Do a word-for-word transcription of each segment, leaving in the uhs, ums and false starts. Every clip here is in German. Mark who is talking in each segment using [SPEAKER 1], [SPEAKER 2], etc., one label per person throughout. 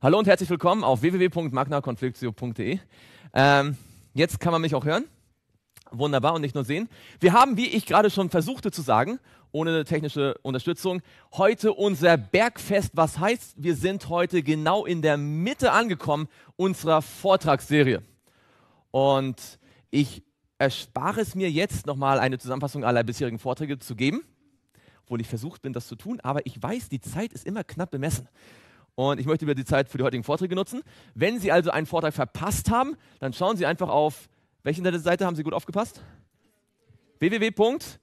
[SPEAKER 1] Hallo und herzlich willkommen auf w w w punkt magna conflictio punkt de. Ähm, jetzt kann man mich auch hören. Wunderbar und nicht nur sehen. Wir haben, wie ich gerade schon versuchte zu sagen, ohne technische Unterstützung, heute unser Bergfest. Was heißt, wir sind heute genau in der Mitte angekommen unserer Vortragsserie. Und ich erspare es mir jetzt nochmal eine Zusammenfassung aller bisherigen Vorträge zu geben, obwohl ich versucht bin, das zu tun, aber ich weiß, die Zeit ist immer knapp bemessen. Und ich möchte über die Zeit für die heutigen Vorträge nutzen. Wenn Sie also einen Vortrag verpasst haben, dann schauen Sie einfach auf, welche Seite haben Sie gut aufgepasst? w w w punkt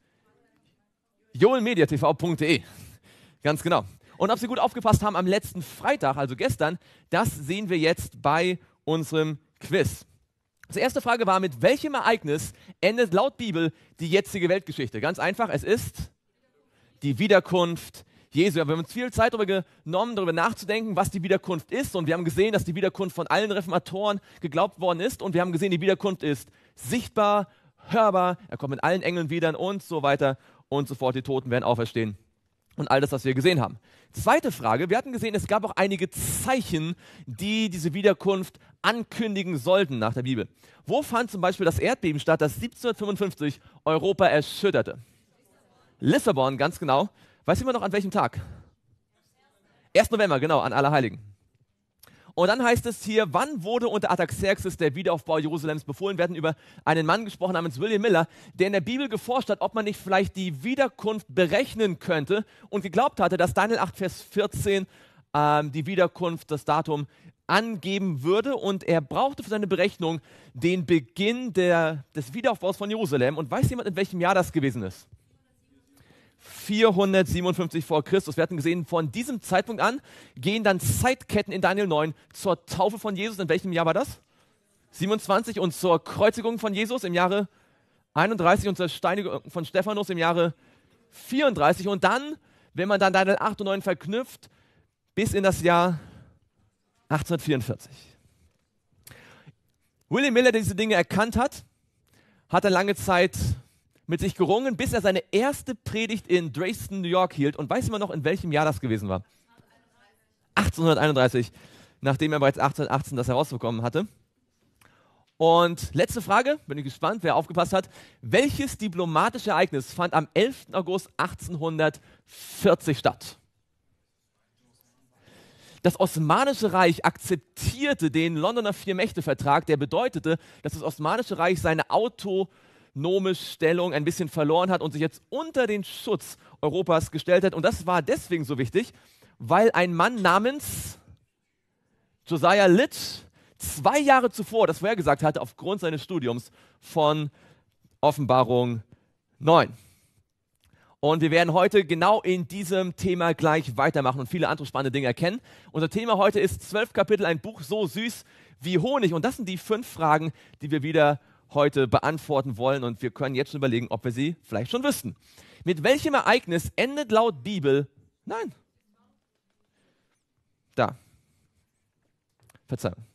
[SPEAKER 1] joelmediatv punkt de. Ganz genau. Und ob Sie gut aufgepasst haben am letzten Freitag, also gestern, das sehen wir jetzt bei unserem Quiz. Die erste Frage war, mit welchem Ereignis endet laut Bibel die jetzige Weltgeschichte? Ganz einfach, es ist die Wiederkunft Jesu. Wir haben uns viel Zeit darüber genommen, darüber nachzudenken, was die Wiederkunft ist. Und wir haben gesehen, dass die Wiederkunft von allen Reformatoren geglaubt worden ist. Und wir haben gesehen, die Wiederkunft ist sichtbar, hörbar. Er kommt mit allen Engeln wieder und so weiter und so fort. Die Toten werden auferstehen. Und all das, was wir gesehen haben. Zweite Frage. Wir hatten gesehen, es gab auch einige Zeichen, die diese Wiederkunft ankündigen sollten nach der Bibel. Wo fand zum Beispiel das Erdbeben statt, das siebzehnhundertfünfundfünfzig Europa erschütterte? Lissabon, ganz genau. Weiß jemand noch an welchem Tag? ersten November, genau, an Allerheiligen. Und dann heißt es hier, wann wurde unter Artaxerxes der Wiederaufbau Jerusalems befohlen? Wir hatten über einen Mann gesprochen namens William Miller, der in der Bibel geforscht hat, ob man nicht vielleicht die Wiederkunft berechnen könnte und geglaubt hatte, dass Daniel acht, Vers vierzehn ähm, die Wiederkunft, das Datum angeben würde. Und er brauchte für seine Berechnung den Beginn der, des Wiederaufbaus von Jerusalem. Und weiß jemand, in welchem Jahr das gewesen ist? vierhundertsiebenundfünfzig vor Christus. Wir hatten gesehen, von diesem Zeitpunkt an gehen dann Zeitketten in Daniel neun zur Taufe von Jesus. In welchem Jahr war das? siebenundzwanzig. Und zur Kreuzigung von Jesus im Jahre einunddreißig und zur Steinigung von Stephanus im Jahre vierunddreißig. Und dann, wenn man dann Daniel acht und neun verknüpft, bis in das Jahr achtzehnhundertvierundvierzig. William Miller, der diese Dinge erkannt hat, hat er lange Zeit mit sich gerungen, bis er seine erste Predigt in Dresden, New York hielt. Und weiß jemand noch, in welchem Jahr das gewesen war? achtzehnhunderteinunddreißig, nachdem er bereits achtzehnhundertachtzehn das herausbekommen hatte. Und letzte Frage, bin ich gespannt, wer aufgepasst hat. Welches diplomatische Ereignis fand am elften August achtzehnhundertvierzig statt? Das Osmanische Reich akzeptierte den Londoner Vier-Mächte-Vertrag, der bedeutete, dass das Osmanische Reich seine Auto Stellung ein bisschen verloren hat und sich jetzt unter den Schutz Europas gestellt hat. Und das war deswegen so wichtig, weil ein Mann namens Josiah Litch zwei Jahre zuvor das vorhergesagt hatte aufgrund seines Studiums von Offenbarung neun. Und wir werden heute genau in diesem Thema gleich weitermachen und viele andere spannende Dinge erkennen. Unser Thema heute ist zwölf Kapitel, ein Buch so süß wie Honig. Und das sind die fünf Fragen, die wir wieder heute beantworten wollen, und wir können jetzt schon überlegen, ob wir sie vielleicht schon wüssten. Mit welchem Ereignis endet laut Bibel, nein, da, Verzeihung.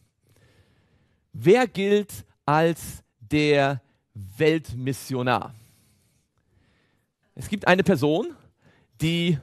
[SPEAKER 1] Wer gilt als der Weltmissionar? Es gibt eine Person, die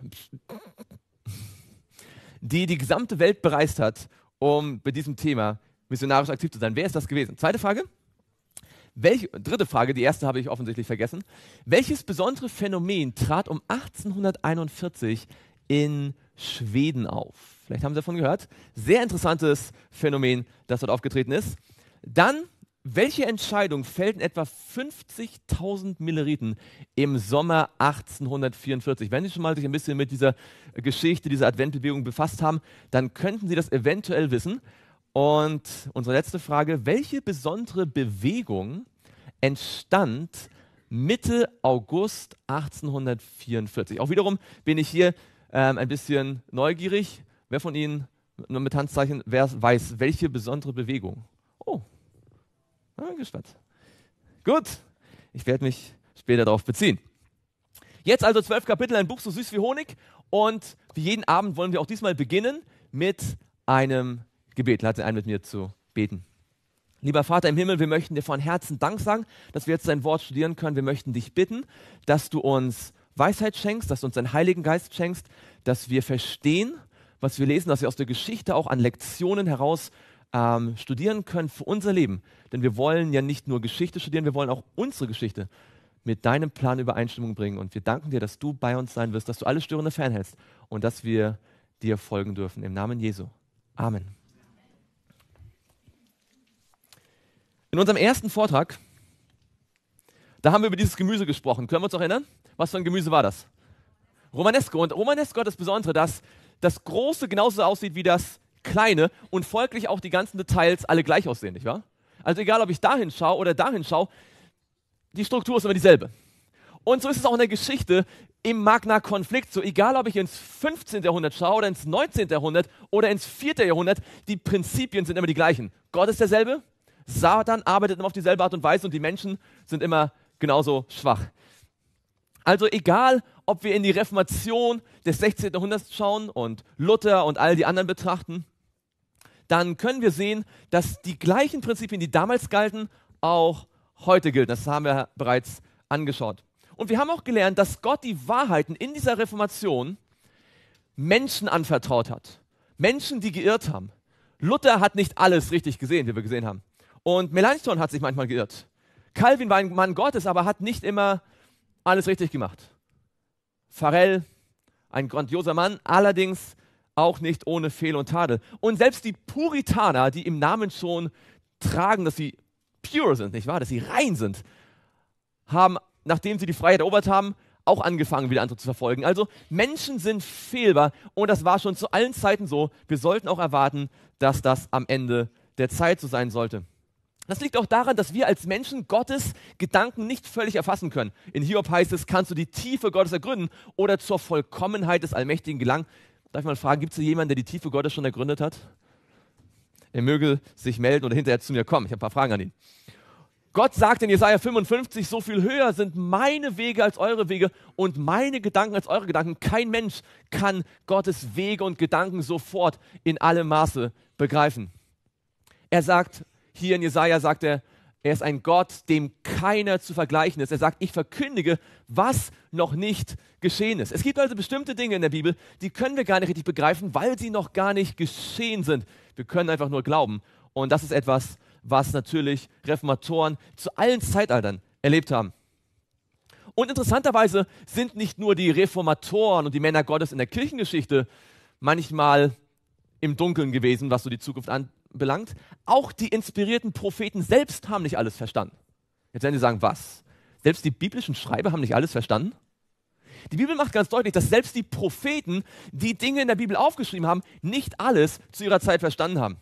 [SPEAKER 1] die, die gesamte Welt bereist hat, um bei diesem Thema missionarisch aktiv zu sein. Wer ist das gewesen? Zweite Frage. Welche, dritte Frage, die erste habe ich offensichtlich vergessen. Welches besondere Phänomen trat um achtzehnhunderteinundvierzig in Schweden auf? Vielleicht haben Sie davon gehört. Sehr interessantes Phänomen, das dort aufgetreten ist. Dann, welche Entscheidung fällt in etwa fünfzigtausend Milleriten im Sommer achtzehnhundertvierundvierzig? Wenn Sie schon mal sich ein bisschen mit dieser Geschichte, dieser Adventbewegung befasst haben, dann könnten Sie das eventuell wissen. Und unsere letzte Frage, welche besondere Bewegung entstand Mitte August achtzehnhundertvierundvierzig? Auch wiederum bin ich hier ähm, ein bisschen neugierig. Wer von Ihnen, nur mit Handzeichen, wer weiß, welche besondere Bewegung? Oh, ich bin gespannt. Gut, ich werde mich später darauf beziehen. Jetzt also zwölf Kapitel, ein Buch so süß wie Honig. Und wie jeden Abend wollen wir auch diesmal beginnen mit einem Gebet. Lade ein, mit mir zu beten. Lieber Vater im Himmel, wir möchten dir von Herzen Dank sagen, dass wir jetzt dein Wort studieren können. Wir möchten dich bitten, dass du uns Weisheit schenkst, dass du uns deinen Heiligen Geist schenkst, dass wir verstehen, was wir lesen, dass wir aus der Geschichte auch an Lektionen heraus ähm, studieren können für unser Leben. Denn wir wollen ja nicht nur Geschichte studieren, wir wollen auch unsere Geschichte mit deinem Plan Übereinstimmung bringen. Und wir danken dir, dass du bei uns sein wirst, dass du alle Störende fernhältst und dass wir dir folgen dürfen. Im Namen Jesu. Amen. In unserem ersten Vortrag, da haben wir über dieses Gemüse gesprochen. Können wir uns noch erinnern? Was für ein Gemüse war das? Romanesco. Und Romanesco hat das Besondere, dass das Große genauso aussieht wie das Kleine und folglich auch die ganzen Details alle gleich aussehen, nicht wahr? Also egal, ob ich dahin schaue oder dahin schaue, die Struktur ist immer dieselbe. Und so ist es auch in der Geschichte im Magna-Konflikt so. Egal, ob ich ins fünfzehnten Jahrhundert schaue oder ins neunzehnten Jahrhundert oder ins vierten Jahrhundert, die Prinzipien sind immer die gleichen. Gott ist derselbe, Satan arbeitet immer auf dieselbe Art und Weise und die Menschen sind immer genauso schwach. Also egal, ob wir in die Reformation des sechzehnten Jahrhunderts schauen und Luther und all die anderen betrachten, dann können wir sehen, dass die gleichen Prinzipien, die damals galten, auch heute gelten. Das haben wir bereits angeschaut. Und wir haben auch gelernt, dass Gott die Wahrheiten in dieser Reformation Menschen anvertraut hat. Menschen, die geirrt haben. Luther hat nicht alles richtig gesehen, wie wir gesehen haben. Und Melanchthon hat sich manchmal geirrt. Calvin war ein Mann Gottes, aber hat nicht immer alles richtig gemacht. Farel, ein grandioser Mann, allerdings auch nicht ohne Fehl und Tadel. Und selbst die Puritaner, die im Namen schon tragen, dass sie pure sind, nicht wahr, dass sie rein sind, haben, nachdem sie die Freiheit erobert haben, auch angefangen, wieder andere zu verfolgen. Also Menschen sind fehlbar und das war schon zu allen Zeiten so. Wir sollten auch erwarten, dass das am Ende der Zeit so sein sollte. Das liegt auch daran, dass wir als Menschen Gottes Gedanken nicht völlig erfassen können. In Hiob heißt es, kannst du die Tiefe Gottes ergründen oder zur Vollkommenheit des Allmächtigen gelangen. Darf ich mal fragen, gibt es hier jemanden, der die Tiefe Gottes schon ergründet hat? Er möge sich melden oder hinterher zu mir kommen. Ich habe ein paar Fragen an ihn. Gott sagt in Jesaja fünfundfünfzig, so viel höher sind meine Wege als eure Wege und meine Gedanken als eure Gedanken. Kein Mensch kann Gottes Wege und Gedanken sofort in allem Maße begreifen. Er sagt, hier in Jesaja sagt er, er ist ein Gott, dem keiner zu vergleichen ist. Er sagt, ich verkündige, was noch nicht geschehen ist. Es gibt also bestimmte Dinge in der Bibel, die können wir gar nicht richtig begreifen, weil sie noch gar nicht geschehen sind. Wir können einfach nur glauben. Und das ist etwas, was natürlich Reformatoren zu allen Zeitaltern erlebt haben. Und interessanterweise sind nicht nur die Reformatoren und die Männer Gottes in der Kirchengeschichte manchmal im Dunkeln gewesen, was so die Zukunft anbelangt. Auch die inspirierten Propheten selbst haben nicht alles verstanden. Jetzt werden Sie sagen, was? Selbst die biblischen Schreiber haben nicht alles verstanden? Die Bibel macht ganz deutlich, dass selbst die Propheten, die Dinge in der Bibel aufgeschrieben haben, nicht alles zu ihrer Zeit verstanden haben.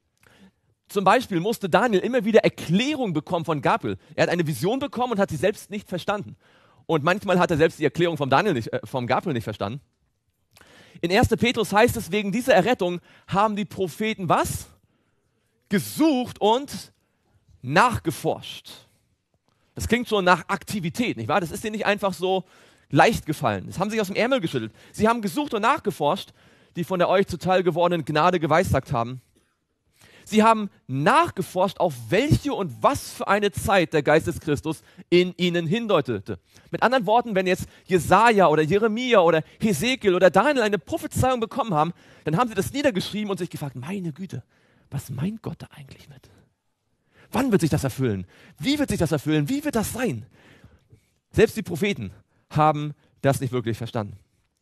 [SPEAKER 1] Zum Beispiel musste Daniel immer wieder Erklärung bekommen von Gabriel. Er hat eine Vision bekommen und hat sie selbst nicht verstanden. Und manchmal hat er selbst die Erklärung vom, Daniel nicht, äh, vom Gabriel nicht verstanden. In ersten Petrus heißt es, wegen dieser Errettung haben die Propheten was? Gesucht und nachgeforscht. Das klingt schon nach Aktivität, nicht wahr? Das ist denen nicht einfach so leicht gefallen. Das haben sie sich aus dem Ärmel geschüttelt. Sie haben gesucht und nachgeforscht, die von der euch zuteil gewordenen Gnade geweissagt haben. Sie haben nachgeforscht, auf welche und was für eine Zeit der Geist des Christus in ihnen hindeutete. Mit anderen Worten, wenn jetzt Jesaja oder Jeremia oder Hesekiel oder Daniel eine Prophezeiung bekommen haben, dann haben sie das niedergeschrieben und sich gefragt, meine Güte, was meint Gott da eigentlich mit? Wann wird sich das erfüllen? Wie wird sich das erfüllen? Wie wird das sein? Selbst die Propheten haben das nicht wirklich verstanden.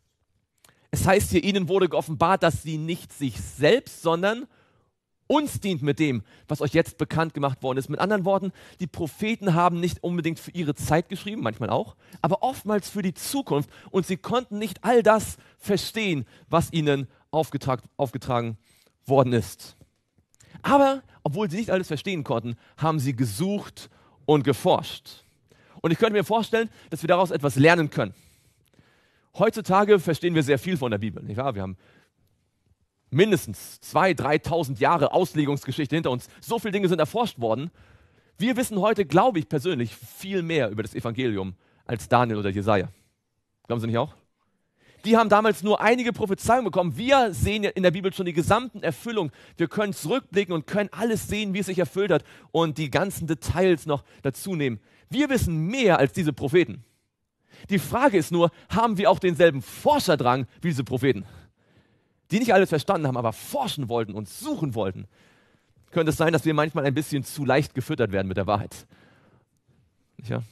[SPEAKER 1] Es heißt hier, ihnen wurde geoffenbart, dass sie nicht sich selbst, sondern uns dient mit dem, was euch jetzt bekannt gemacht worden ist. Mit anderen Worten, die Propheten haben nicht unbedingt für ihre Zeit geschrieben, manchmal auch, aber oftmals für die Zukunft und sie konnten nicht all das verstehen, was ihnen aufgetragen, aufgetragen worden ist. Aber, obwohl sie nicht alles verstehen konnten, haben sie gesucht und geforscht. Und ich könnte mir vorstellen, dass wir daraus etwas lernen können. Heutzutage verstehen wir sehr viel von der Bibel, nicht wahr? Wir haben mindestens zweitausend, dreitausend Jahre Auslegungsgeschichte hinter uns. So viele Dinge sind erforscht worden. Wir wissen heute, glaube ich persönlich, viel mehr über das Evangelium als Daniel oder Jesaja. Glauben Sie nicht auch? Die haben damals nur einige Prophezeiungen bekommen. Wir sehen in der Bibel schon die gesamten Erfüllung. Wir können zurückblicken und können alles sehen, wie es sich erfüllt hat und die ganzen Details noch dazu nehmen. Wir wissen mehr als diese Propheten. Die Frage ist nur, haben wir auch denselben Forscherdrang wie diese Propheten? die nicht alles verstanden haben, aber forschen wollten und suchen wollten, könnte es sein, dass wir manchmal ein bisschen zu leicht gefüttert werden mit der Wahrheit. Nicht wahr?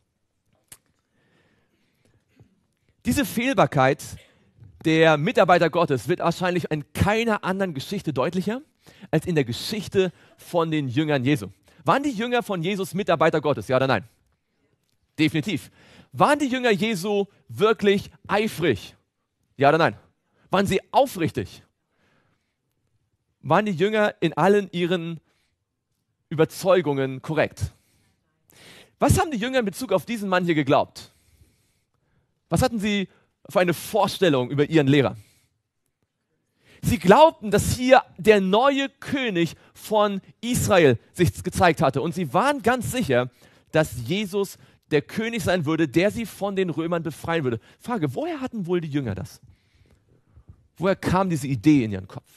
[SPEAKER 1] Diese Fehlbarkeit der Mitarbeiter Gottes wird wahrscheinlich in keiner anderen Geschichte deutlicher als in der Geschichte von den Jüngern Jesu. Waren die Jünger von Jesus Mitarbeiter Gottes? Ja oder nein? Definitiv. Waren die Jünger Jesu wirklich eifrig? Ja oder nein? Waren sie aufrichtig? Waren die Jünger in allen ihren Überzeugungen korrekt? Was haben die Jünger in Bezug auf diesen Mann hier geglaubt? Was hatten sie für eine Vorstellung über ihren Lehrer? Sie glaubten, dass hier der neue König von Israel sich gezeigt hatte. Und sie waren ganz sicher, dass Jesus der König sein würde, der sie von den Römern befreien würde. Frage, woher hatten wohl die Jünger das? Woher kam diese Idee in ihren Kopf?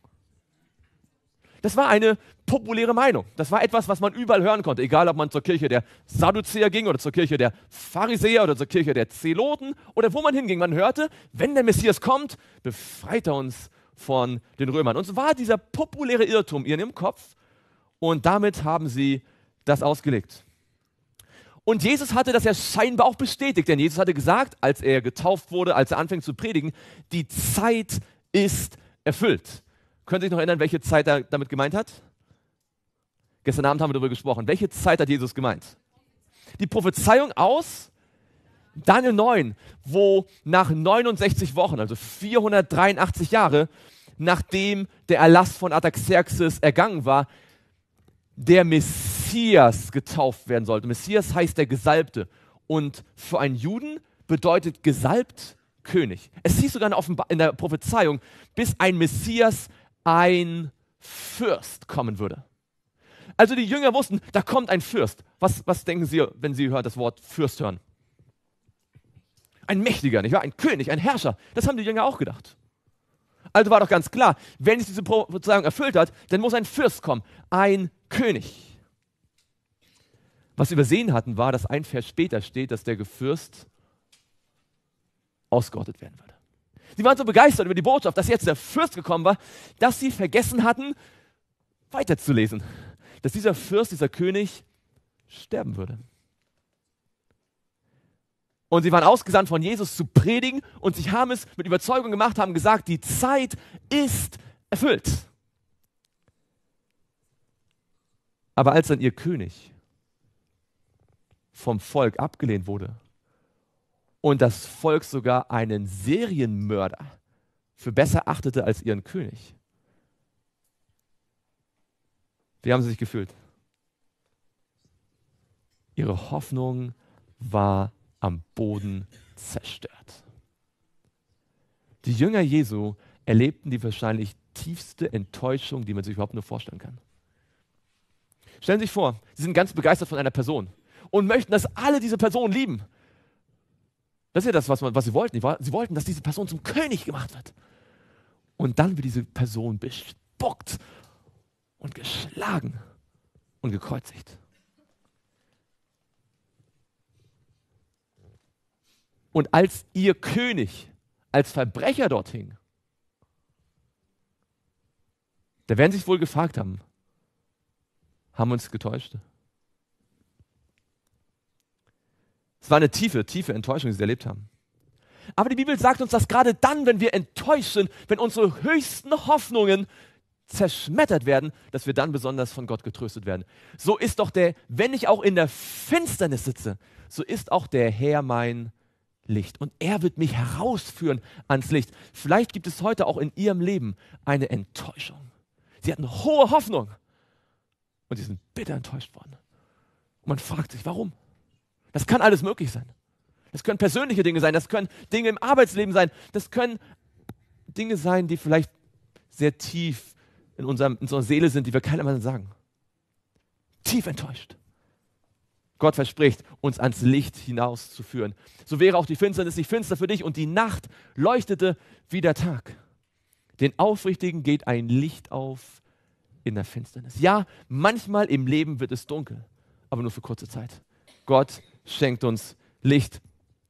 [SPEAKER 1] Das war eine populäre Meinung. Das war etwas, was man überall hören konnte. Egal, ob man zur Kirche der Sadduzäer ging oder zur Kirche der Pharisäer oder zur Kirche der Zeloten oder wo man hinging. Man hörte, wenn der Messias kommt, befreit er uns von den Römern. Und so war dieser populäre Irrtum in ihrem Kopf und damit haben sie das ausgelegt. Und Jesus hatte das ja scheinbar auch bestätigt, denn Jesus hatte gesagt, als er getauft wurde, als er anfing zu predigen, die Zeit ist erfüllt. Können Sie sich noch erinnern, welche Zeit er damit gemeint hat? Gestern Abend haben wir darüber gesprochen. Welche Zeit hat Jesus gemeint? Die Prophezeiung aus Daniel neun, wo nach neunundsechzig Wochen, also vierhundertdreiundachtzig Jahre, nachdem der Erlass von Artaxerxes ergangen war, der Messias getauft werden sollte. Messias heißt der Gesalbte. Und für einen Juden bedeutet gesalbt König. Es hieß sogar in, Offenbar- in der Prophezeiung, bis ein Messias, ein Fürst kommen würde. Also die Jünger wussten, da kommt ein Fürst. Was, was denken Sie, wenn Sie hören, das Wort Fürst hören? Ein Mächtiger, nicht wahr? Ein König, ein Herrscher. Das haben die Jünger auch gedacht. Also war doch ganz klar, wenn sich diese Prophezeiung erfüllt hat, dann muss ein Fürst kommen, ein König. Was sie übersehen hatten, war, dass ein Vers später steht, dass der Fürst ausgerottet werden würde. Sie waren so begeistert über die Botschaft, dass jetzt der Fürst gekommen war, dass sie vergessen hatten, weiterzulesen. Dass dieser Fürst, dieser König sterben würde. Und sie waren ausgesandt von Jesus zu predigen und sie haben es mit Überzeugung gemacht, haben gesagt, die Zeit ist erfüllt. Aber als dann ihr König vom Volk abgelehnt wurde und das Volk sogar einen Serienmörder für besser achtete als ihren König, wie haben sie sich gefühlt? Ihre Hoffnung war am Boden zerstört. Die Jünger Jesu erlebten die wahrscheinlich tiefste Enttäuschung, die man sich überhaupt nur vorstellen kann. Stellen Sie sich vor, Sie sind ganz begeistert von einer Person und möchten, dass alle diese Person lieben. Das ist ja das, was, man, was Sie wollten. Sie wollten, dass diese Person zum König gemacht wird. Und dann wird diese Person bespuckt und geschlagen und gekreuzigt. Und als ihr König als Verbrecher dort hing, da werden sie sich wohl gefragt haben, haben wir uns getäuscht? Es war eine tiefe, tiefe Enttäuschung, die sie erlebt haben. Aber die Bibel sagt uns, dass gerade dann, wenn wir enttäuscht sind, wenn unsere höchsten Hoffnungen zerschmettert werden, dass wir dann besonders von Gott getröstet werden. So ist doch der, wenn ich auch in der Finsternis sitze, so ist auch der Herr mein Licht. Und er wird mich herausführen ans Licht. Vielleicht gibt es heute auch in ihrem Leben eine Enttäuschung. Sie hatten hohe Hoffnung und sie sind bitter enttäuscht worden. Und man fragt sich, warum? Das kann alles möglich sein. Das können persönliche Dinge sein, das können Dinge im Arbeitsleben sein, das können Dinge sein, die vielleicht sehr tief in, unserem, in unserer Seele sind, die wir keinem anderen sagen. Tief enttäuscht. Gott verspricht, uns ans Licht hinauszuführen. So wäre auch die Finsternis nicht finster für dich und die Nacht leuchtete wie der Tag. Den Aufrichtigen geht ein Licht auf in der Finsternis. Ja, manchmal im Leben wird es dunkel, aber nur für kurze Zeit. Gott schenkt uns Licht.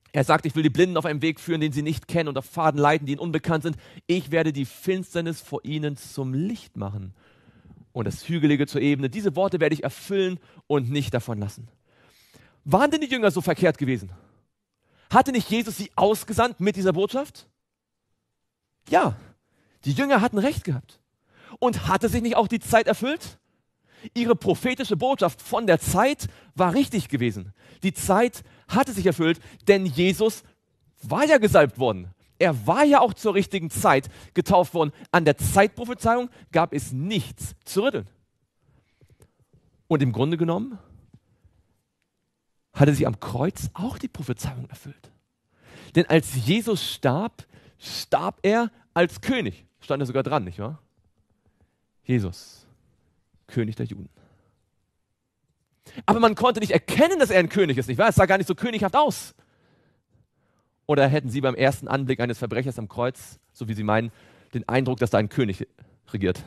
[SPEAKER 1] Er sagt, ich will die Blinden auf einen Weg führen, den sie nicht kennen, und auf Pfaden leiten, die ihnen unbekannt sind. Ich werde die Finsternis vor ihnen zum Licht machen und das Hügelige zur Ebene. Diese Worte werde ich erfüllen und nicht davon lassen. Waren denn die Jünger so verkehrt gewesen? Hatte nicht Jesus sie ausgesandt mit dieser Botschaft? Ja, die Jünger hatten recht gehabt. Und hatte sich nicht auch die Zeit erfüllt? Ihre prophetische Botschaft von der Zeit war richtig gewesen. Die Zeit hatte sich erfüllt, denn Jesus war ja gesalbt worden. Er war ja auch zur richtigen Zeit getauft worden. An der Zeitprophezeiung gab es nichts zu rütteln. Und im Grunde genommen hatte sich am Kreuz auch die Prophezeiung erfüllt. Denn als Jesus starb, starb er als König. Stand er sogar dran, nicht wahr? Jesus, König der Juden. Aber man konnte nicht erkennen, dass er ein König ist, nicht wahr? Es sah gar nicht so könighaft aus. Oder hätten Sie beim ersten Anblick eines Verbrechers am Kreuz, so wie Sie meinen, den Eindruck, dass da ein König regiert?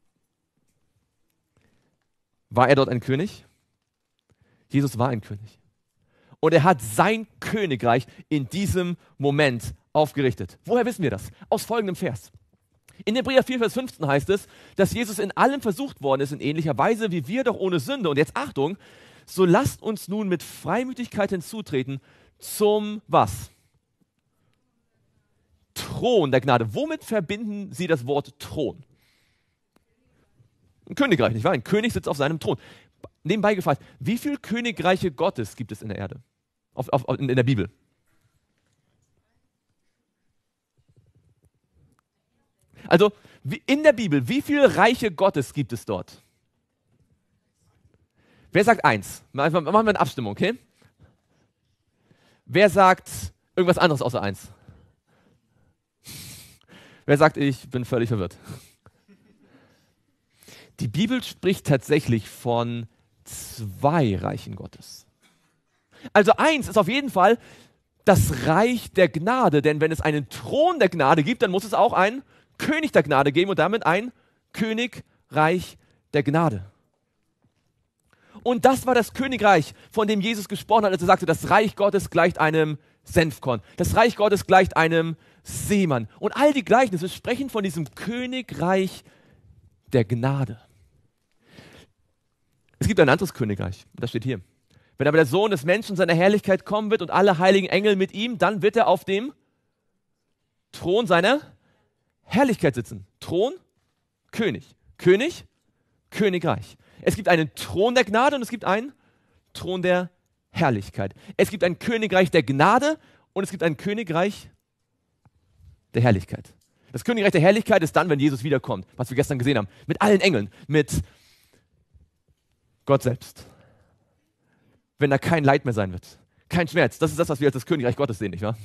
[SPEAKER 1] War er dort ein König? Jesus war ein König. Und er hat sein Königreich in diesem Moment aufgerichtet. Woher wissen wir das? Aus folgendem Vers. In Hebräer vier, Vers fünfzehn heißt es, dass Jesus in allem versucht worden ist, in ähnlicher Weise wie wir, doch ohne Sünde. Und jetzt Achtung, so lasst uns nun mit Freimütigkeit hinzutreten zum was? Thron der Gnade. Womit verbinden Sie das Wort Thron? Ein Königreich, nicht wahr? Ein König sitzt auf seinem Thron. Nebenbei gefragt, wie viele Königreiche Gottes gibt es in der Erde? Auf, auf, in, in der Bibel? Also in der Bibel, wie viele Reiche Gottes gibt es dort? Wer sagt eins? Machen wir eine Abstimmung, okay? Wer sagt irgendwas anderes außer eins? Wer sagt, ich bin völlig verwirrt? Die Bibel spricht tatsächlich von zwei Reichen Gottes. Also eins ist auf jeden Fall das Reich der Gnade, denn wenn es einen Thron der Gnade gibt, dann muss es auch einen König der Gnade geben und damit ein Königreich der Gnade. Und das war das Königreich, von dem Jesus gesprochen hat, als er sagte, das Reich Gottes gleicht einem Senfkorn. Das Reich Gottes gleicht einem Seemann. Und all die Gleichnisse sprechen von diesem Königreich der Gnade. Es gibt ein anderes Königreich, und das steht hier. Wenn aber der Sohn des Menschen seiner Herrlichkeit kommen wird und alle heiligen Engel mit ihm, dann wird er auf dem Thron seiner Herrlichkeit sitzen. Thron, König. König, Königreich. Es gibt einen Thron der Gnade und es gibt einen Thron der Herrlichkeit. Es gibt ein Königreich der Gnade und es gibt ein Königreich der Herrlichkeit. Das Königreich der Herrlichkeit ist dann, wenn Jesus wiederkommt, was wir gestern gesehen haben, mit allen Engeln, mit Gott selbst. Wenn da kein Leid mehr sein wird, kein Schmerz. Das ist das, was wir als das Königreich Gottes sehen, nicht wahr?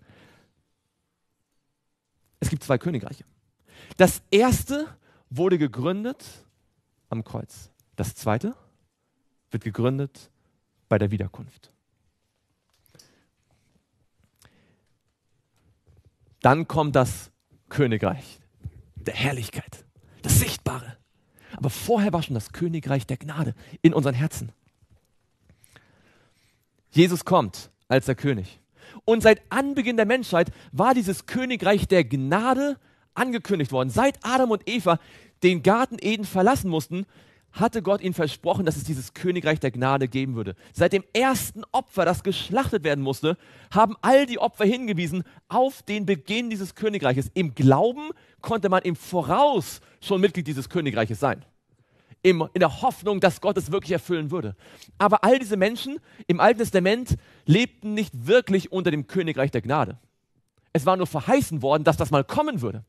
[SPEAKER 1] Es gibt zwei Königreiche. Das erste wurde gegründet am Kreuz. Das zweite wird gegründet bei der Wiederkunft. Dann kommt das Königreich der Herrlichkeit, das Sichtbare. Aber vorher war schon das Königreich der Gnade in unseren Herzen. Jesus kommt als der König. Und seit Anbeginn der Menschheit war dieses Königreich der Gnade angekündigt worden. Seit Adam und Eva den Garten Eden verlassen mussten, hatte Gott ihnen versprochen, dass es dieses Königreich der Gnade geben würde. Seit dem ersten Opfer, das geschlachtet werden musste, haben all die Opfer hingewiesen auf den Beginn dieses Königreiches. Im Glauben konnte man im Voraus schon Mitglied dieses Königreiches sein. Im, in der Hoffnung, dass Gott es wirklich erfüllen würde. Aber all diese Menschen im Alten Testament lebten nicht wirklich unter dem Königreich der Gnade. Es war nur verheißen worden, dass das mal kommen würde.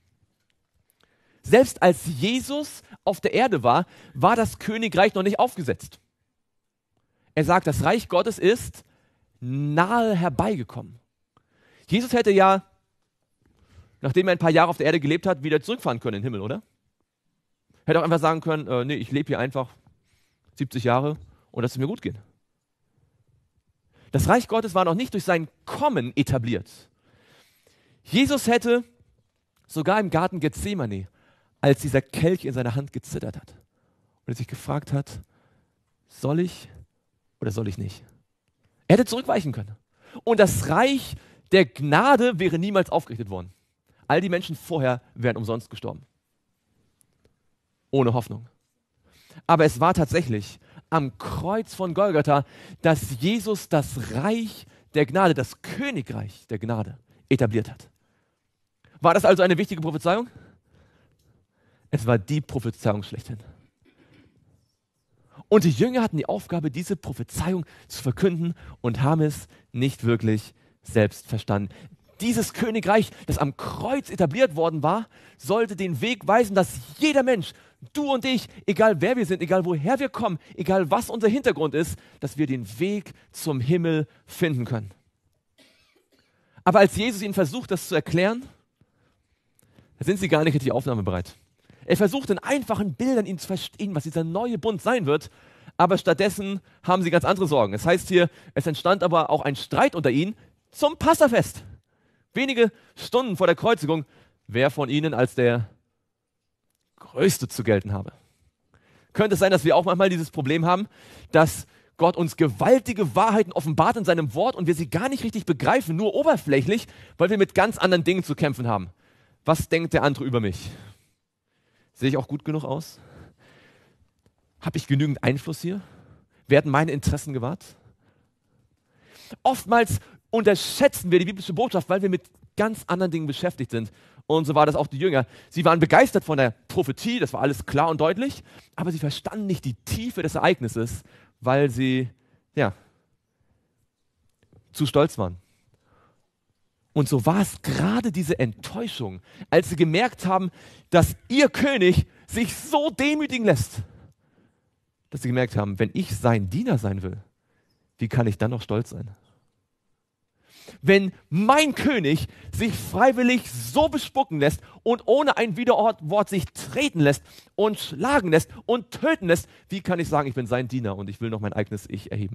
[SPEAKER 1] Selbst als Jesus auf der Erde war, war das Königreich noch nicht aufgesetzt. Er sagt, das Reich Gottes ist nahe herbeigekommen. Jesus hätte ja, nachdem er ein paar Jahre auf der Erde gelebt hat, wieder zurückfahren können in den Himmel, oder? Hätte auch einfach sagen können, äh, nee, ich lebe hier einfach siebzig Jahre und lass es mir gut gehen. Das Reich Gottes war noch nicht durch sein Kommen etabliert. Jesus hätte sogar im Garten Gethsemane, als dieser Kelch in seiner Hand gezittert hat und er sich gefragt hat, soll ich oder soll ich nicht? Er hätte zurückweichen können. und das Reich der Gnade wäre niemals aufgerichtet worden. All die Menschen vorher wären umsonst gestorben. Ohne Hoffnung. Aber es war tatsächlich am Kreuz von Golgatha, dass Jesus das Reich der Gnade, das Königreich der Gnade etabliert hat. War das also eine wichtige Prophezeiung? Es war die Prophezeiung schlechthin. Und die Jünger hatten die Aufgabe, diese Prophezeiung zu verkünden und haben es nicht wirklich selbst verstanden. Dieses Königreich, das am Kreuz etabliert worden war, sollte den Weg weisen, dass jeder Mensch, du und ich, egal wer wir sind, egal woher wir kommen, egal was unser Hintergrund ist, dass wir den Weg zum Himmel finden können. Aber als Jesus ihnen versucht, das zu erklären, da sind sie gar nicht richtig aufnahmebereit. Er versucht in einfachen Bildern ihnen zu verstehen, was dieser neue Bund sein wird, aber stattdessen haben sie ganz andere Sorgen. Es heißt hier, es entstand aber auch ein Streit unter ihnen zum Passafest. Wenige Stunden vor der Kreuzigung, wer von ihnen als der Größte zu gelten habe. Könnte es sein, dass wir auch manchmal dieses Problem haben, dass Gott uns gewaltige Wahrheiten offenbart in seinem Wort und wir sie gar nicht richtig begreifen, nur oberflächlich, weil wir mit ganz anderen Dingen zu kämpfen haben. Was denkt der andere über mich? Sehe ich auch gut genug aus? Habe ich genügend Einfluss hier? Werden meine Interessen gewahrt? Oftmals unterschätzen wir die biblische Botschaft, weil wir mit ganz anderen Dingen beschäftigt sind. Und so war das auch die Jünger. Sie waren begeistert von der Prophetie, das war alles klar und deutlich, aber sie verstanden nicht die Tiefe des Ereignisses, weil sie, ja, zu stolz waren. Und so war es gerade diese Enttäuschung, als sie gemerkt haben, dass ihr König sich so demütigen lässt, dass sie gemerkt haben, wenn ich sein Diener sein will, wie kann ich dann noch stolz sein? Wenn mein König sich freiwillig so bespucken lässt und ohne ein Widerwort sich treten lässt und schlagen lässt und töten lässt, wie kann ich sagen, ich bin sein Diener und ich will noch mein eigenes Ich erheben?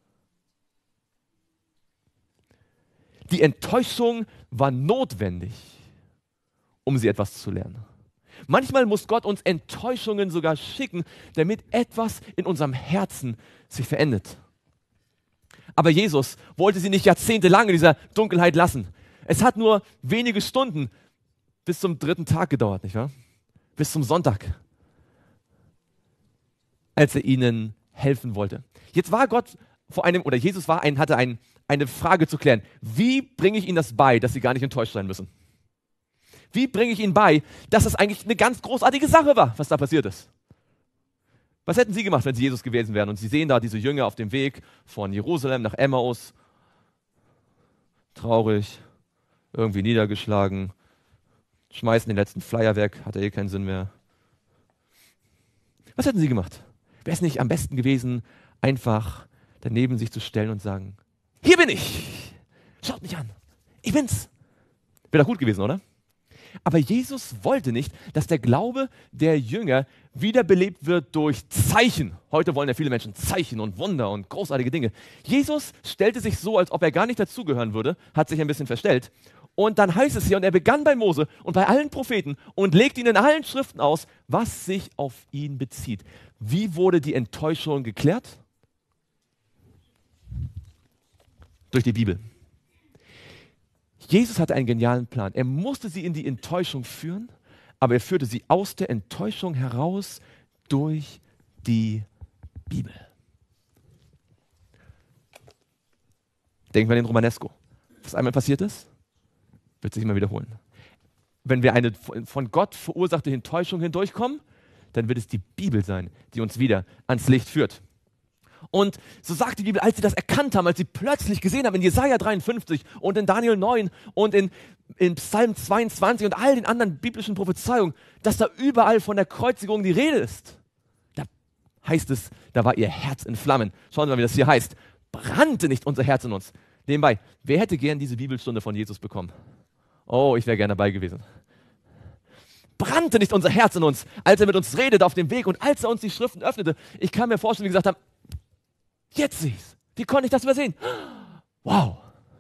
[SPEAKER 1] Die Enttäuschung war notwendig, um sie etwas zu lernen. Manchmal muss Gott uns Enttäuschungen sogar schicken, damit etwas in unserem Herzen sich verändert. Aber Jesus wollte sie nicht jahrzehntelang in dieser Dunkelheit lassen. Es hat nur wenige Stunden bis zum dritten Tag gedauert, nicht wahr? Bis zum Sonntag, als er ihnen helfen wollte. Jetzt war Gott vor einem, oder Jesus war ein, hatte ein, eine Frage zu klären. Wie bringe ich ihnen das bei, dass sie gar nicht enttäuscht sein müssen? Wie bringe ich ihnen bei, dass es eigentlich eine ganz großartige Sache war, was da passiert ist? Was hätten sie gemacht, wenn sie Jesus gewesen wären? Und sie sehen da diese Jünger auf dem Weg von Jerusalem nach Emmaus. Traurig, irgendwie niedergeschlagen, schmeißen den letzten Flyer weg, hat eh keinen Sinn mehr. Was hätten sie gemacht? Wäre es nicht am besten gewesen, einfach daneben sich zu stellen und sagen, hier bin ich, schaut mich an, ich bin's. Wäre doch gut gewesen, oder? Aber Jesus wollte nicht, dass der Glaube der Jünger wiederbelebt wird durch Zeichen. Heute wollen ja viele Menschen Zeichen und Wunder und großartige Dinge. Jesus stellte sich so, als ob er gar nicht dazugehören würde, hat sich ein bisschen verstellt. Und dann heißt es hier, und er begann bei Mose und bei allen Propheten und legte ihnen in allen Schriften aus, was sich auf ihn bezieht. Wie wurde die Enttäuschung geklärt? Durch die Bibel. Jesus hatte einen genialen Plan. Er musste sie in die Enttäuschung führen, aber er führte sie aus der Enttäuschung heraus durch die Bibel. Denken wir an den Romanesco. Was einmal passiert ist, wird sich immer wiederholen. Wenn wir eine von Gott verursachte Enttäuschung hindurchkommen, dann wird es die Bibel sein, die uns wieder ans Licht führt. Und so sagt die Bibel, als sie das erkannt haben, als sie plötzlich gesehen haben in Jesaja dreiundfünfzig und in Daniel neun und in, in Psalm zweiundzwanzig und all den anderen biblischen Prophezeiungen, dass da überall von der Kreuzigung die Rede ist. Da heißt es, da war ihr Herz in Flammen. Schauen wir mal, wie das hier heißt. Brannte nicht unser Herz in uns. Nebenbei, wer hätte gern diese Bibelstunde von Jesus bekommen? Oh, ich wäre gern dabei gewesen. Brannte nicht unser Herz in uns, als er mit uns redete auf dem Weg und als er uns die Schriften öffnete. Ich kann mir vorstellen, wie gesagt haben, jetzt sehe ich's. Wie konnte ich das übersehen? Wow.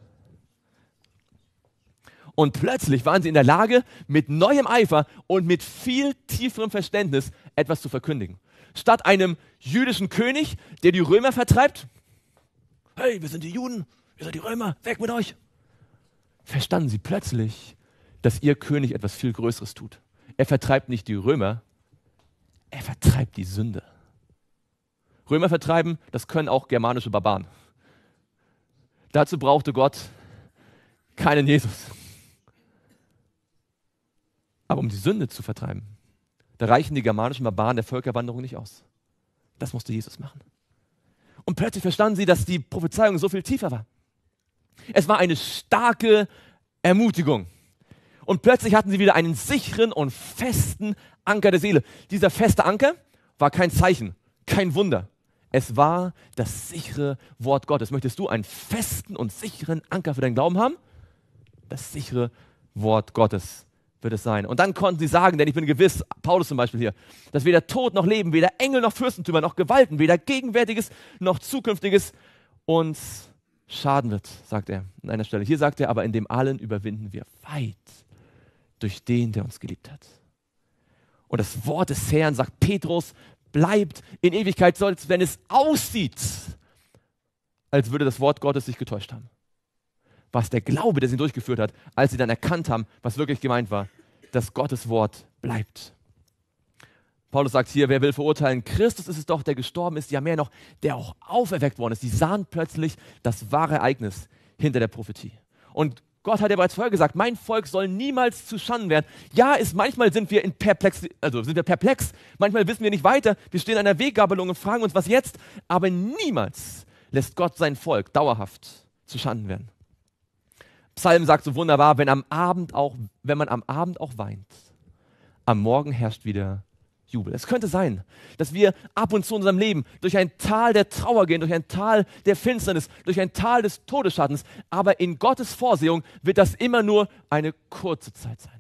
[SPEAKER 1] Und plötzlich waren sie in der Lage, mit neuem Eifer und mit viel tieferem Verständnis etwas zu verkündigen. Statt einem jüdischen König, der die Römer vertreibt, hey, wir sind die Juden, Ihr seid die Römer, weg mit euch. Verstanden sie plötzlich, dass ihr König etwas viel Größeres tut. Er vertreibt nicht die Römer, er vertreibt die Sünde. Römer vertreiben, das können auch germanische Barbaren. Dazu brauchte Gott keinen Jesus. Aber um die Sünde zu vertreiben, da reichen die germanischen Barbaren der Völkerwanderung nicht aus. Das musste Jesus machen. Und plötzlich verstanden sie, dass die Prophezeiung so viel tiefer war. Es war eine starke Ermutigung. Und plötzlich hatten sie wieder einen sicheren und festen Anker der Seele. Dieser feste Anker war kein Zeichen, kein Wunder. Es war das sichere Wort Gottes. Möchtest du einen festen und sicheren Anker für deinen Glauben haben? Das sichere Wort Gottes wird es sein. Und dann konnten sie sagen, denn ich bin gewiss, Paulus zum Beispiel hier, dass weder Tod noch Leben, weder Engel noch Fürstentümer noch Gewalten, weder Gegenwärtiges noch Zukünftiges uns schaden wird, sagt er an einer Stelle. Hier sagt er, aber in dem allen überwinden wir weit durch den, der uns geliebt hat. Und das Wort des Herrn, sagt Petrus, bleibt in Ewigkeit, selbst wenn es aussieht, als würde das Wort Gottes sich getäuscht haben. Was der Glaube, der sie durchgeführt hat, als sie dann erkannt haben, was wirklich gemeint war, dass Gottes Wort bleibt. Paulus sagt hier, wer will verurteilen? Christus ist es doch, der gestorben ist, ja mehr noch, der auch auferweckt worden ist. Sie sahen plötzlich das wahre Ereignis hinter der Prophetie. Und Gott hat ja bereits vorher gesagt, mein Volk soll niemals zu Schanden werden. Ja, ist, manchmal sind wir, in perplex, also sind wir perplex, manchmal wissen wir nicht weiter, wir stehen an der Weggabelung und fragen uns, was jetzt? Aber niemals lässt Gott sein Volk dauerhaft zu Schanden werden. Psalm sagt so wunderbar, wenn, am Abend auch, wenn man am Abend auch weint, am Morgen herrscht wieder Jubel. Es könnte sein, dass wir ab und zu in unserem Leben durch ein Tal der Trauer gehen, durch ein Tal der Finsternis, durch ein Tal des Todesschattens, aber in Gottes Vorsehung wird das immer nur eine kurze Zeit sein.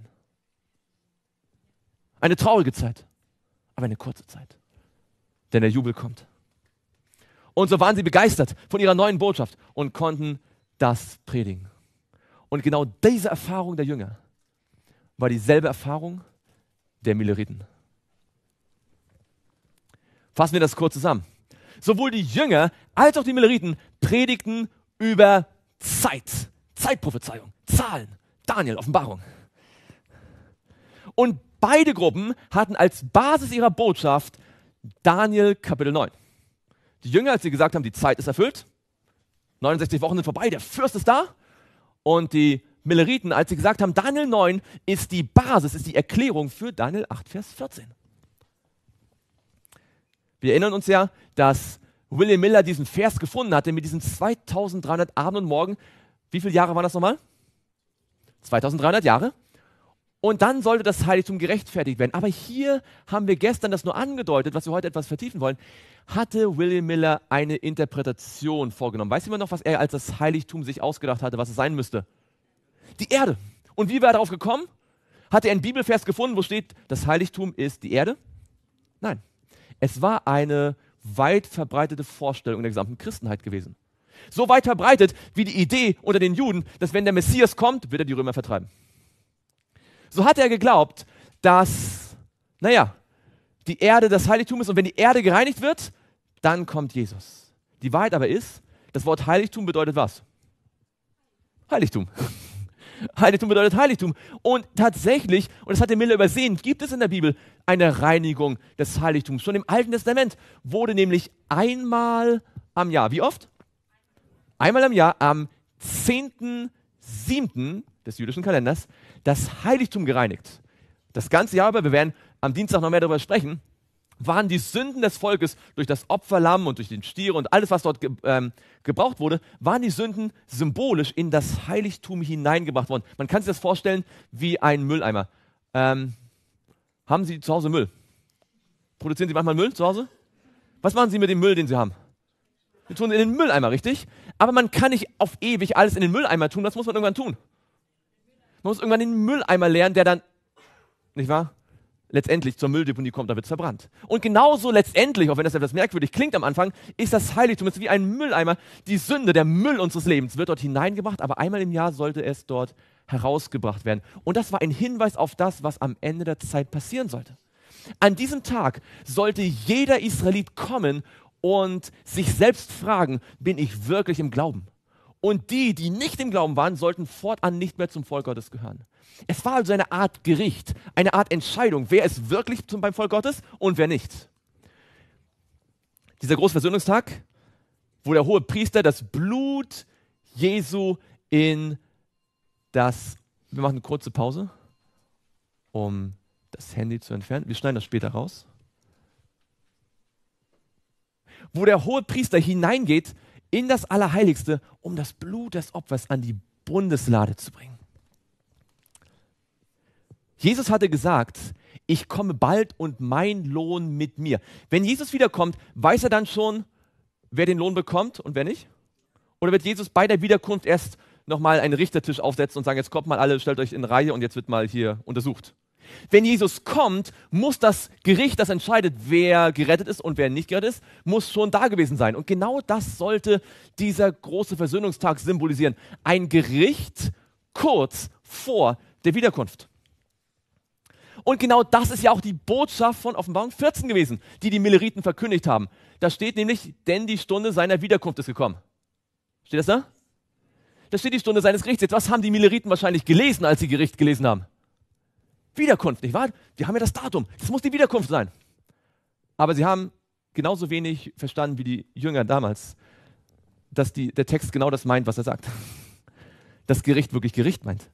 [SPEAKER 1] Eine traurige Zeit, aber eine kurze Zeit, denn der Jubel kommt. Und so waren sie begeistert von ihrer neuen Botschaft und konnten das predigen. Und genau diese Erfahrung der Jünger war dieselbe Erfahrung der Mileriten. Fassen wir das kurz zusammen. Sowohl die Jünger als auch die Mileriten predigten über Zeit, Zeitprophezeiung, Zahlen, Daniel, Offenbarung. Und beide Gruppen hatten als Basis ihrer Botschaft Daniel Kapitel neun. Die Jünger, als sie gesagt haben, die Zeit ist erfüllt, neunundsechzig Wochen sind vorbei, der Fürst ist da. Und die Mileriten, als sie gesagt haben, Daniel neun ist die Basis, ist die Erklärung für Daniel acht, Vers vierzehn. Wir erinnern uns ja, dass William Miller diesen Vers gefunden hatte mit diesen zweitausenddreihundert Abend und Morgen. Wie viele Jahre waren das nochmal? zweitausenddreihundert Jahre. Und dann sollte das Heiligtum gerechtfertigt werden. Aber hier haben wir gestern das nur angedeutet, was wir heute etwas vertiefen wollen. Hatte William Miller eine Interpretation vorgenommen? Weiß jemand noch, was er als das Heiligtum sich ausgedacht hatte, was es sein müsste? Die Erde. Und wie war er darauf gekommen? Hat er einen Bibelvers gefunden, wo steht, das Heiligtum ist die Erde? Nein. Es war eine weit verbreitete Vorstellung in der gesamten Christenheit gewesen. So weit verbreitet wie die Idee unter den Juden, dass wenn der Messias kommt, wird er die Römer vertreiben. So hat er geglaubt, dass, naja, die Erde das Heiligtum ist und wenn die Erde gereinigt wird, dann kommt Jesus. Die Wahrheit aber ist, das Wort Heiligtum bedeutet was? Heiligtum. Heiligtum bedeutet Heiligtum. Und tatsächlich, und das hat der Miller übersehen, gibt es in der Bibel eine Reinigung des Heiligtums. Schon im Alten Testament wurde nämlich einmal am Jahr, wie oft? Einmal am Jahr, am zehnten siebten des jüdischen Kalenders, das Heiligtum gereinigt. Das ganze Jahr über, wir werden am Dienstag noch mehr darüber sprechen, waren die Sünden des Volkes durch das Opferlamm und durch den Stier und alles, was dort ge ähm, gebraucht wurde, waren die Sünden symbolisch in das Heiligtum hineingebracht worden. Man kann sich das vorstellen wie ein Mülleimer. Ähm, haben Sie zu Hause Müll? Produzieren Sie manchmal Müll zu Hause? Was machen Sie mit dem Müll, den Sie haben? Sie tun in den Mülleimer, richtig? Aber man kann nicht auf ewig alles in den Mülleimer tun, das muss man irgendwann tun. Man muss irgendwann den Mülleimer lernen, der dann, nicht wahr, letztendlich zur Mülldeponie kommt, da wird es verbrannt. Und genauso letztendlich, auch wenn das etwas merkwürdig klingt am Anfang, ist das Heiligtum, es ist wie ein Mülleimer. Die Sünde, der Müll unseres Lebens wird dort hineingebracht, aber einmal im Jahr sollte es dort herausgebracht werden. Und das war ein Hinweis auf das, was am Ende der Zeit passieren sollte. An diesem Tag sollte jeder Israelit kommen und sich selbst fragen, bin ich wirklich im Glauben? Und die, die nicht im Glauben waren, sollten fortan nicht mehr zum Volk Gottes gehören. Es war also eine Art Gericht, eine Art Entscheidung, wer ist wirklich zum, beim Volk Gottes und wer nicht. Dieser große Versöhnungstag, wo der hohe Priester das Blut Jesu in das, wir machen eine kurze Pause, um das Handy zu entfernen. Wir schneiden das später raus. Wo der hohe Priester hineingeht in das Allerheiligste, um das Blut des Opfers an die Bundeslade zu bringen. Jesus hatte gesagt, ich komme bald und mein Lohn mit mir. Wenn Jesus wiederkommt, weiß er dann schon, wer den Lohn bekommt und wer nicht? Oder wird Jesus bei der Wiederkunft erst nochmal einen Richtertisch aufsetzen und sagen, jetzt kommt mal alle, stellt euch in Reihe und jetzt wird mal hier untersucht? Wenn Jesus kommt, muss das Gericht, das entscheidet, wer gerettet ist und wer nicht gerettet ist, muss schon da gewesen sein. Und genau das sollte dieser große Versöhnungstag symbolisieren. Ein Gericht kurz vor der Wiederkunft. Und genau das ist ja auch die Botschaft von Offenbarung vierzehn gewesen, die die Milleriten verkündigt haben. Da steht nämlich, denn die Stunde seiner Wiederkunft ist gekommen. Steht das da? Da steht die Stunde seines Gerichts. Jetzt, was haben die Milleriten wahrscheinlich gelesen, als sie Gericht gelesen haben? Wiederkunft, nicht wahr? Die haben ja das Datum. Das muss die Wiederkunft sein. Aber sie haben genauso wenig verstanden wie die Jünger damals, dass die, der Text genau das meint, was er sagt. Das Gericht wirklich Gericht meint.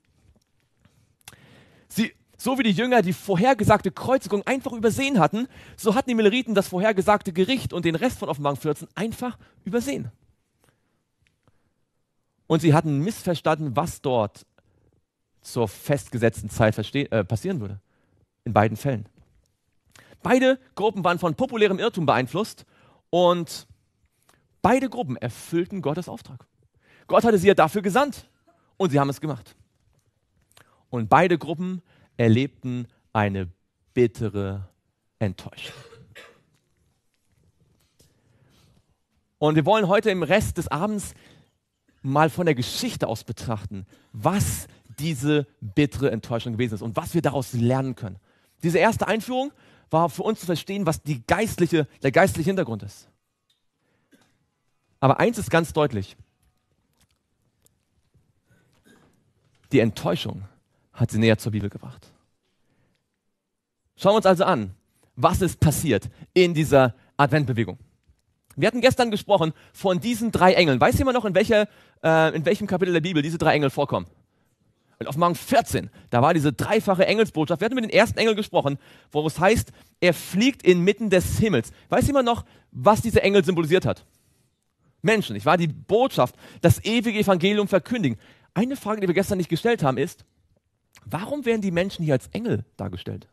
[SPEAKER 1] Sie, so wie die Jünger die vorhergesagte Kreuzigung einfach übersehen hatten, so hatten die Milleriten das vorhergesagte Gericht und den Rest von Offenbarung vierzehn einfach übersehen. Und sie hatten missverstanden, was dort zur festgesetzten Zeit äh, passieren würde. In beiden Fällen. Beide Gruppen waren von populärem Irrtum beeinflusst und beide Gruppen erfüllten Gottes Auftrag. Gott hatte sie ja dafür gesandt und sie haben es gemacht. Und beide Gruppen erlebten eine bittere Enttäuschung. Und wir wollen heute im Rest des Abends mal von der Geschichte aus betrachten, was diese bittere Enttäuschung gewesen ist und was wir daraus lernen können. Diese erste Einführung war für uns zu verstehen, was die geistliche, der geistliche Hintergrund ist. Aber eins ist ganz deutlich. Die Enttäuschung hat sie näher zur Bibel gebracht. Schauen wir uns also an, was ist passiert in dieser Adventbewegung. Wir hatten gestern gesprochen von diesen drei Engeln. Weiß jemand noch, in, welcher, äh, in welchem Kapitel der Bibel diese drei Engel vorkommen? In Offenbarung vierzehn, da war diese dreifache Engelsbotschaft. Wir hatten mit den ersten Engel gesprochen, wo es heißt, er fliegt inmitten des Himmels. Weiß jemand noch, was dieser Engel symbolisiert hat? Menschen, nicht wahr? Die Botschaft, das ewige Evangelium verkündigen. Eine Frage, die wir gestern nicht gestellt haben, ist, warum werden die Menschen hier als Engel dargestellt?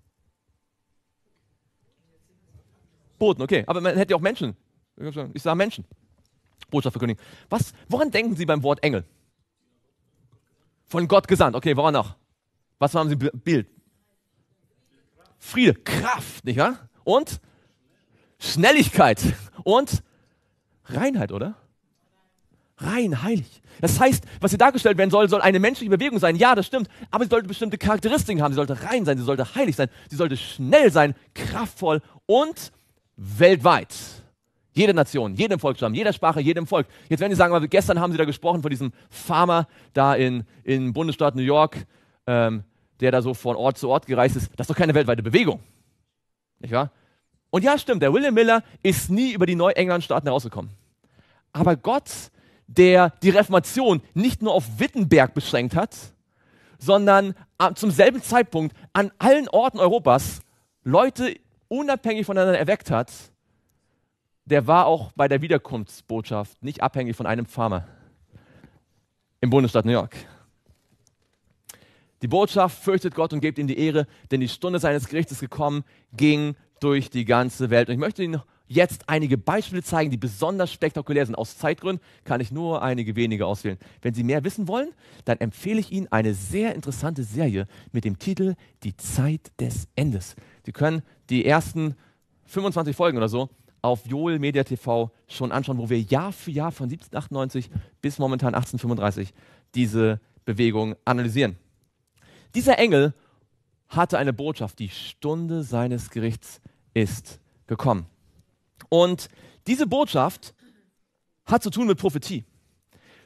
[SPEAKER 1] Boten, okay, aber man hätte ja auch Menschen. Ich sage Menschen. Botschaft verkündigen. Was, woran denken Sie beim Wort Engel? Von Gott gesandt. Okay, woran noch? Was haben Sie im Bild? Friede, Kraft, nicht wahr? Und Schnelligkeit und Reinheit, oder? Rein, heilig. Das heißt, was hier dargestellt werden soll, soll eine menschliche Bewegung sein. Ja, das stimmt. Aber sie sollte bestimmte Charakteristiken haben. Sie sollte rein sein, sie sollte heilig sein, sie sollte schnell sein, kraftvoll und weltweit. Jede Nation, jedem Volksstamm, jeder Sprache, jedem Volk. Jetzt werden Sie sagen, aber gestern haben Sie da gesprochen von diesem Farmer da in, im Bundesstaat New York, ähm, der da so von Ort zu Ort gereist ist. Das ist doch keine weltweite Bewegung. Nicht wahr? Und ja, stimmt, der William Miller ist nie über die Neuenglandstaaten herausgekommen. Aber Gott, der die Reformation nicht nur auf Wittenberg beschränkt hat, sondern zum selben Zeitpunkt an allen Orten Europas Leute unabhängig voneinander erweckt hat, der war auch bei der Wiederkunftsbotschaft nicht abhängig von einem Farmer im Bundesstaat New York. Die Botschaft, fürchtet Gott und gebt ihm die Ehre, denn die Stunde seines Gerichts ist gekommen, ging durch die ganze Welt. Und ich möchte Ihnen jetzt einige Beispiele zeigen, die besonders spektakulär sind. Aus Zeitgründen kann ich nur einige wenige auswählen. Wenn Sie mehr wissen wollen, dann empfehle ich Ihnen eine sehr interessante Serie mit dem Titel Die Zeit des Endes. Sie können die ersten fünfundzwanzig Folgen oder so auf Joel Media T V schon anschauen, wo wir Jahr für Jahr von siebzehnhundertachtundneunzig bis momentan achtzehnhundertfünfunddreißig diese Bewegung analysieren. Dieser Engel hatte eine Botschaft, die Stunde seines Gerichts ist gekommen. Und diese Botschaft hat zu tun mit Prophetie.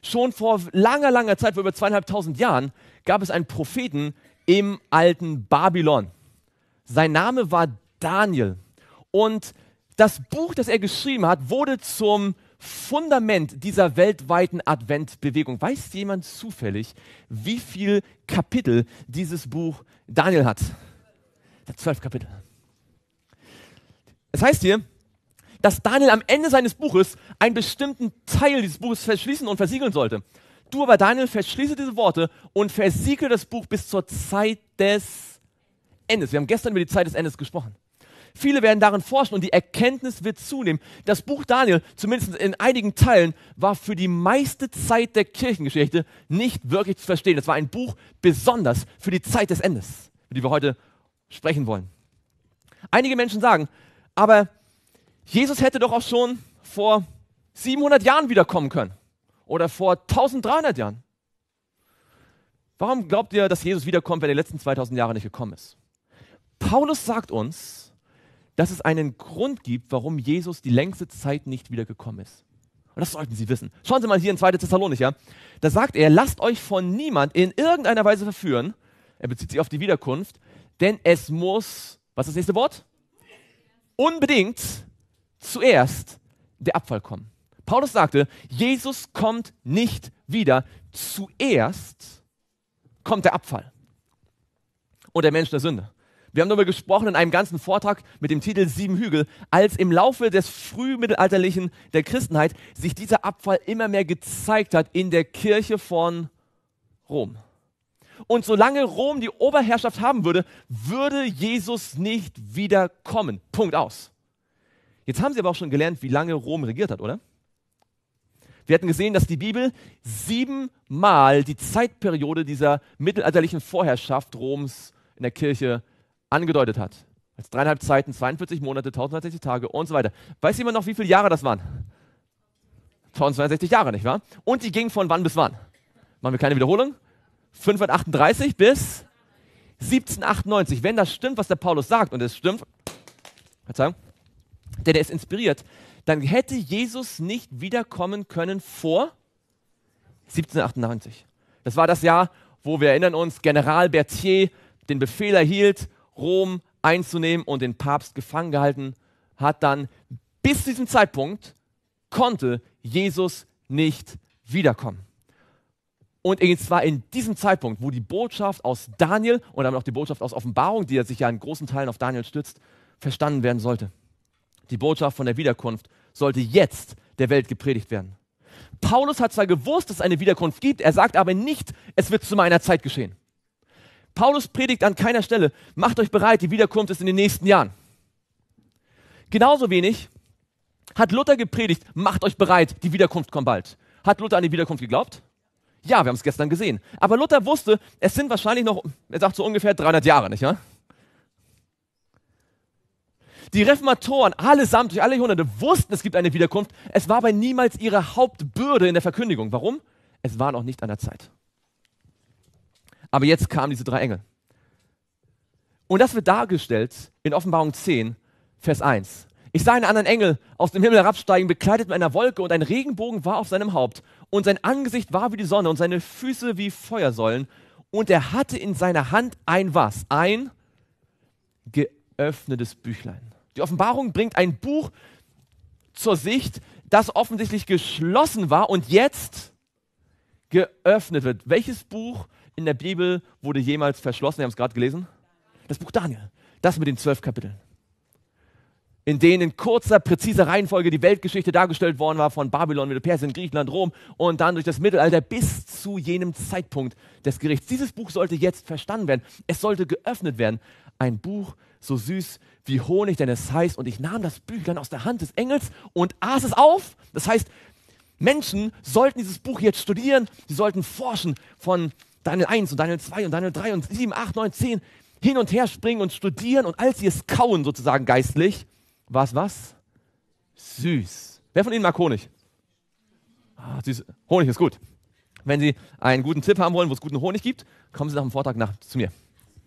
[SPEAKER 1] Schon vor langer, langer Zeit, vor über zweieinhalbtausend Jahren, gab es einen Propheten im alten Babylon. Sein Name war Daniel. Und das Buch, das er geschrieben hat, wurde zum Fundament dieser weltweiten Adventbewegung. Weiß jemand zufällig, wie viele Kapitel dieses Buch Daniel hat? Zwölf Kapitel. Es heißt hier, dass Daniel am Ende seines Buches einen bestimmten Teil dieses Buches verschließen und versiegeln sollte. Du aber, Daniel, verschließe diese Worte und versiegle das Buch bis zur Zeit des Endes. Wir haben gestern über die Zeit des Endes gesprochen. Viele werden darin forschen und die Erkenntnis wird zunehmen. Das Buch Daniel, zumindest in einigen Teilen, war für die meiste Zeit der Kirchengeschichte nicht wirklich zu verstehen. Es war ein Buch besonders für die Zeit des Endes, über die wir heute sprechen wollen. Einige Menschen sagen, aber Jesus hätte doch auch schon vor siebenhundert Jahren wiederkommen können oder vor eintausenddreihundert Jahren. Warum glaubt ihr, dass Jesus wiederkommt, wenn er die letzten zweitausend Jahre nicht gekommen ist? Paulus sagt uns, dass es einen Grund gibt, warum Jesus die längste Zeit nicht wiedergekommen ist. Und das sollten Sie wissen. Schauen Sie mal hier in zweiter Thessalonicher. Da sagt er, lasst euch von niemand in irgendeiner Weise verführen. Er bezieht sich auf die Wiederkunft. Denn es muss, was ist das nächste Wort? Unbedingt zuerst der Abfall kommen. Paulus sagte, Jesus kommt nicht wieder. Zuerst kommt der Abfall und der Mensch der Sünde. Wir haben darüber gesprochen in einem ganzen Vortrag mit dem Titel Sieben Hügel, als im Laufe des frühmittelalterlichen der Christenheit sich dieser Abfall immer mehr gezeigt hat in der Kirche von Rom. Und solange Rom die Oberherrschaft haben würde, würde Jesus nicht wiederkommen. Punkt aus. Jetzt haben Sie aber auch schon gelernt, wie lange Rom regiert hat, oder? Wir hatten gesehen, dass die Bibel siebenmal die Zeitperiode dieser mittelalterlichen Vorherrschaft Roms in der Kirche angedeutet hat. Als dreieinhalb Zeiten, zweiundvierzig Monate, tausendzweihundertsechzig Tage und so weiter. Weiß jemand noch, wie viele Jahre das waren? tausendzweihundertsechzig Jahre, nicht wahr? Und die gingen von wann bis wann? Machen wir keine Wiederholung? fünfhundertachtunddreißig bis siebzehnhundertachtundneunzig. Wenn das stimmt, was der Paulus sagt, und es stimmt, Verzeihung, denn er ist inspiriert, dann hätte Jesus nicht wiederkommen können vor siebzehnhundertachtundneunzig. Das war das Jahr, wo wir erinnern uns, General Berthier den Befehl erhielt, Rom einzunehmen und den Papst gefangen gehalten hat. Dann bis zu diesem Zeitpunkt konnte Jesus nicht wiederkommen. Und zwar in diesem Zeitpunkt, wo die Botschaft aus Daniel und dann auch die Botschaft aus Offenbarung, die ja sich ja in großen Teilen auf Daniel stützt, verstanden werden sollte. Die Botschaft von der Wiederkunft sollte jetzt der Welt gepredigt werden. Paulus hat zwar gewusst, dass es eine Wiederkunft gibt, er sagt aber nicht, es wird zu meiner Zeit geschehen. Paulus predigt an keiner Stelle, macht euch bereit, die Wiederkunft ist in den nächsten Jahren. Genauso wenig hat Luther gepredigt, macht euch bereit, die Wiederkunft kommt bald. Hat Luther an die Wiederkunft geglaubt? Ja, wir haben es gestern gesehen. Aber Luther wusste, es sind wahrscheinlich noch, er sagt so ungefähr dreihundert Jahre, nicht wahr? Die Reformatoren, allesamt durch alle Jahrhunderte, wussten, es gibt eine Wiederkunft. Es war aber niemals ihre Hauptbürde in der Verkündigung. Warum? Es war noch nicht an der Zeit. Aber jetzt kamen diese drei Engel. Und das wird dargestellt in Offenbarung zehn, Vers eins. Ich sah einen anderen Engel aus dem Himmel herabsteigen, bekleidet mit einer Wolke, und ein Regenbogen war auf seinem Haupt. Und sein Angesicht war wie die Sonne und seine Füße wie Feuersäulen. Und er hatte in seiner Hand ein was? Ein geöffnetes Büchlein. Die Offenbarung bringt ein Buch zur Sicht, das offensichtlich geschlossen war und jetzt geöffnet wird. Welches Buch in der Bibel wurde jemals verschlossen? Wir haben es gerade gelesen. Das Buch Daniel. Das mit den zwölf Kapiteln. In denen in kurzer, präziser Reihenfolge die Weltgeschichte dargestellt worden war, von Babylon, Medo-Persien, Griechenland, Rom und dann durch das Mittelalter bis zu jenem Zeitpunkt des Gerichts. Dieses Buch sollte jetzt verstanden werden. Es sollte geöffnet werden. Ein Buch so süß wie Honig, denn es heißt, und ich nahm das Büchlein aus der Hand des Engels und aß es auf. Das heißt, Menschen sollten dieses Buch jetzt studieren, sie sollten forschen von Daniel eins und Daniel zwei und Daniel drei und sieben, acht, neun, zehn hin und her springen und studieren, und als sie es kauen, sozusagen geistlich, war es was? Süß. Wer von Ihnen mag Honig? Ah, süß. Honig ist gut. Wenn Sie einen guten Tipp haben wollen, wo es guten Honig gibt, kommen Sie nach dem Vortrag nach, zu mir.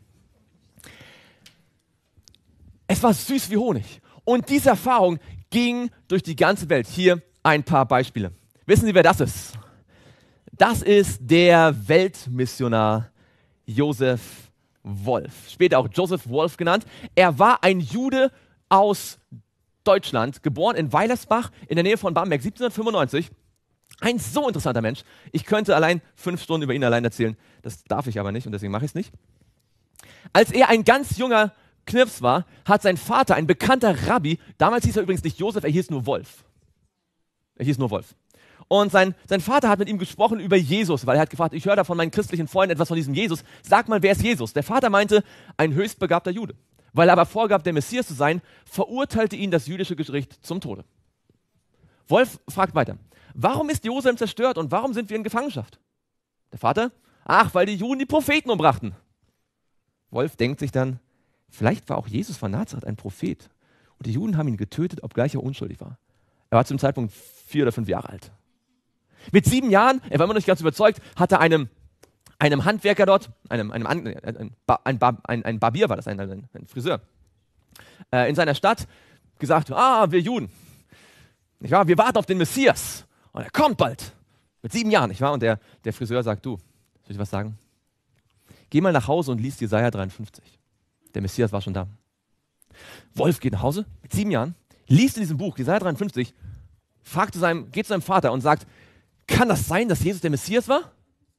[SPEAKER 1] Es war süß wie Honig. Und diese Erfahrung ging durch die ganze Welt. Hier ein paar Beispiele. Wissen Sie, wer das ist? Das ist der Weltmissionar Josef Wolf, später auch Joseph Wolf genannt. Er war ein Jude aus Deutschland, geboren in Weilersbach in der Nähe von Bamberg siebzehnhundertfünfundneunzig. Ein so interessanter Mensch. Ich könnte allein fünf Stunden über ihn allein erzählen. Das darf ich aber nicht und deswegen mache ich es nicht. Als er ein ganz junger Knirps war, hat sein Vater, ein bekannter Rabbi, damals hieß er übrigens nicht Josef, er hieß nur Wolf. Er hieß nur Wolf. Und sein, sein Vater hat mit ihm gesprochen über Jesus, weil er hat gefragt, ich höre da von meinen christlichen Freunden etwas von diesem Jesus. Sag mal, wer ist Jesus? Der Vater meinte, ein höchstbegabter Jude. Weil er aber vorgab, der Messias zu sein, verurteilte ihn das jüdische Gericht zum Tode. Wolf fragt weiter, warum ist Jerusalem zerstört und warum sind wir in Gefangenschaft? Der Vater, ach, weil die Juden die Propheten umbrachten. Wolf denkt sich dann, vielleicht war auch Jesus von Nazareth ein Prophet und die Juden haben ihn getötet, obgleich er unschuldig war. Er war zu dem Zeitpunkt vier oder fünf Jahre alt. Mit sieben Jahren, er war immer noch nicht ganz überzeugt, hat er einem, einem Handwerker dort, einem, einem ein, ein, ein, ein, ein Barbier war das, ein, ein, ein Friseur, äh, in seiner Stadt gesagt, ah, wir Juden, nicht wahr? Wir warten auf den Messias und er kommt bald. Mit sieben Jahren, nicht wahr? Und der, der Friseur sagt, du, soll ich was sagen? Geh mal nach Hause und lies Jesaja dreiundfünfzig. Der Messias war schon da. Wolf geht nach Hause mit sieben Jahren, liest in diesem Buch Jesaja dreiundfünfzig, fragt zu seinem, geht zu seinem Vater und sagt, kann das sein, dass Jesus der Messias war?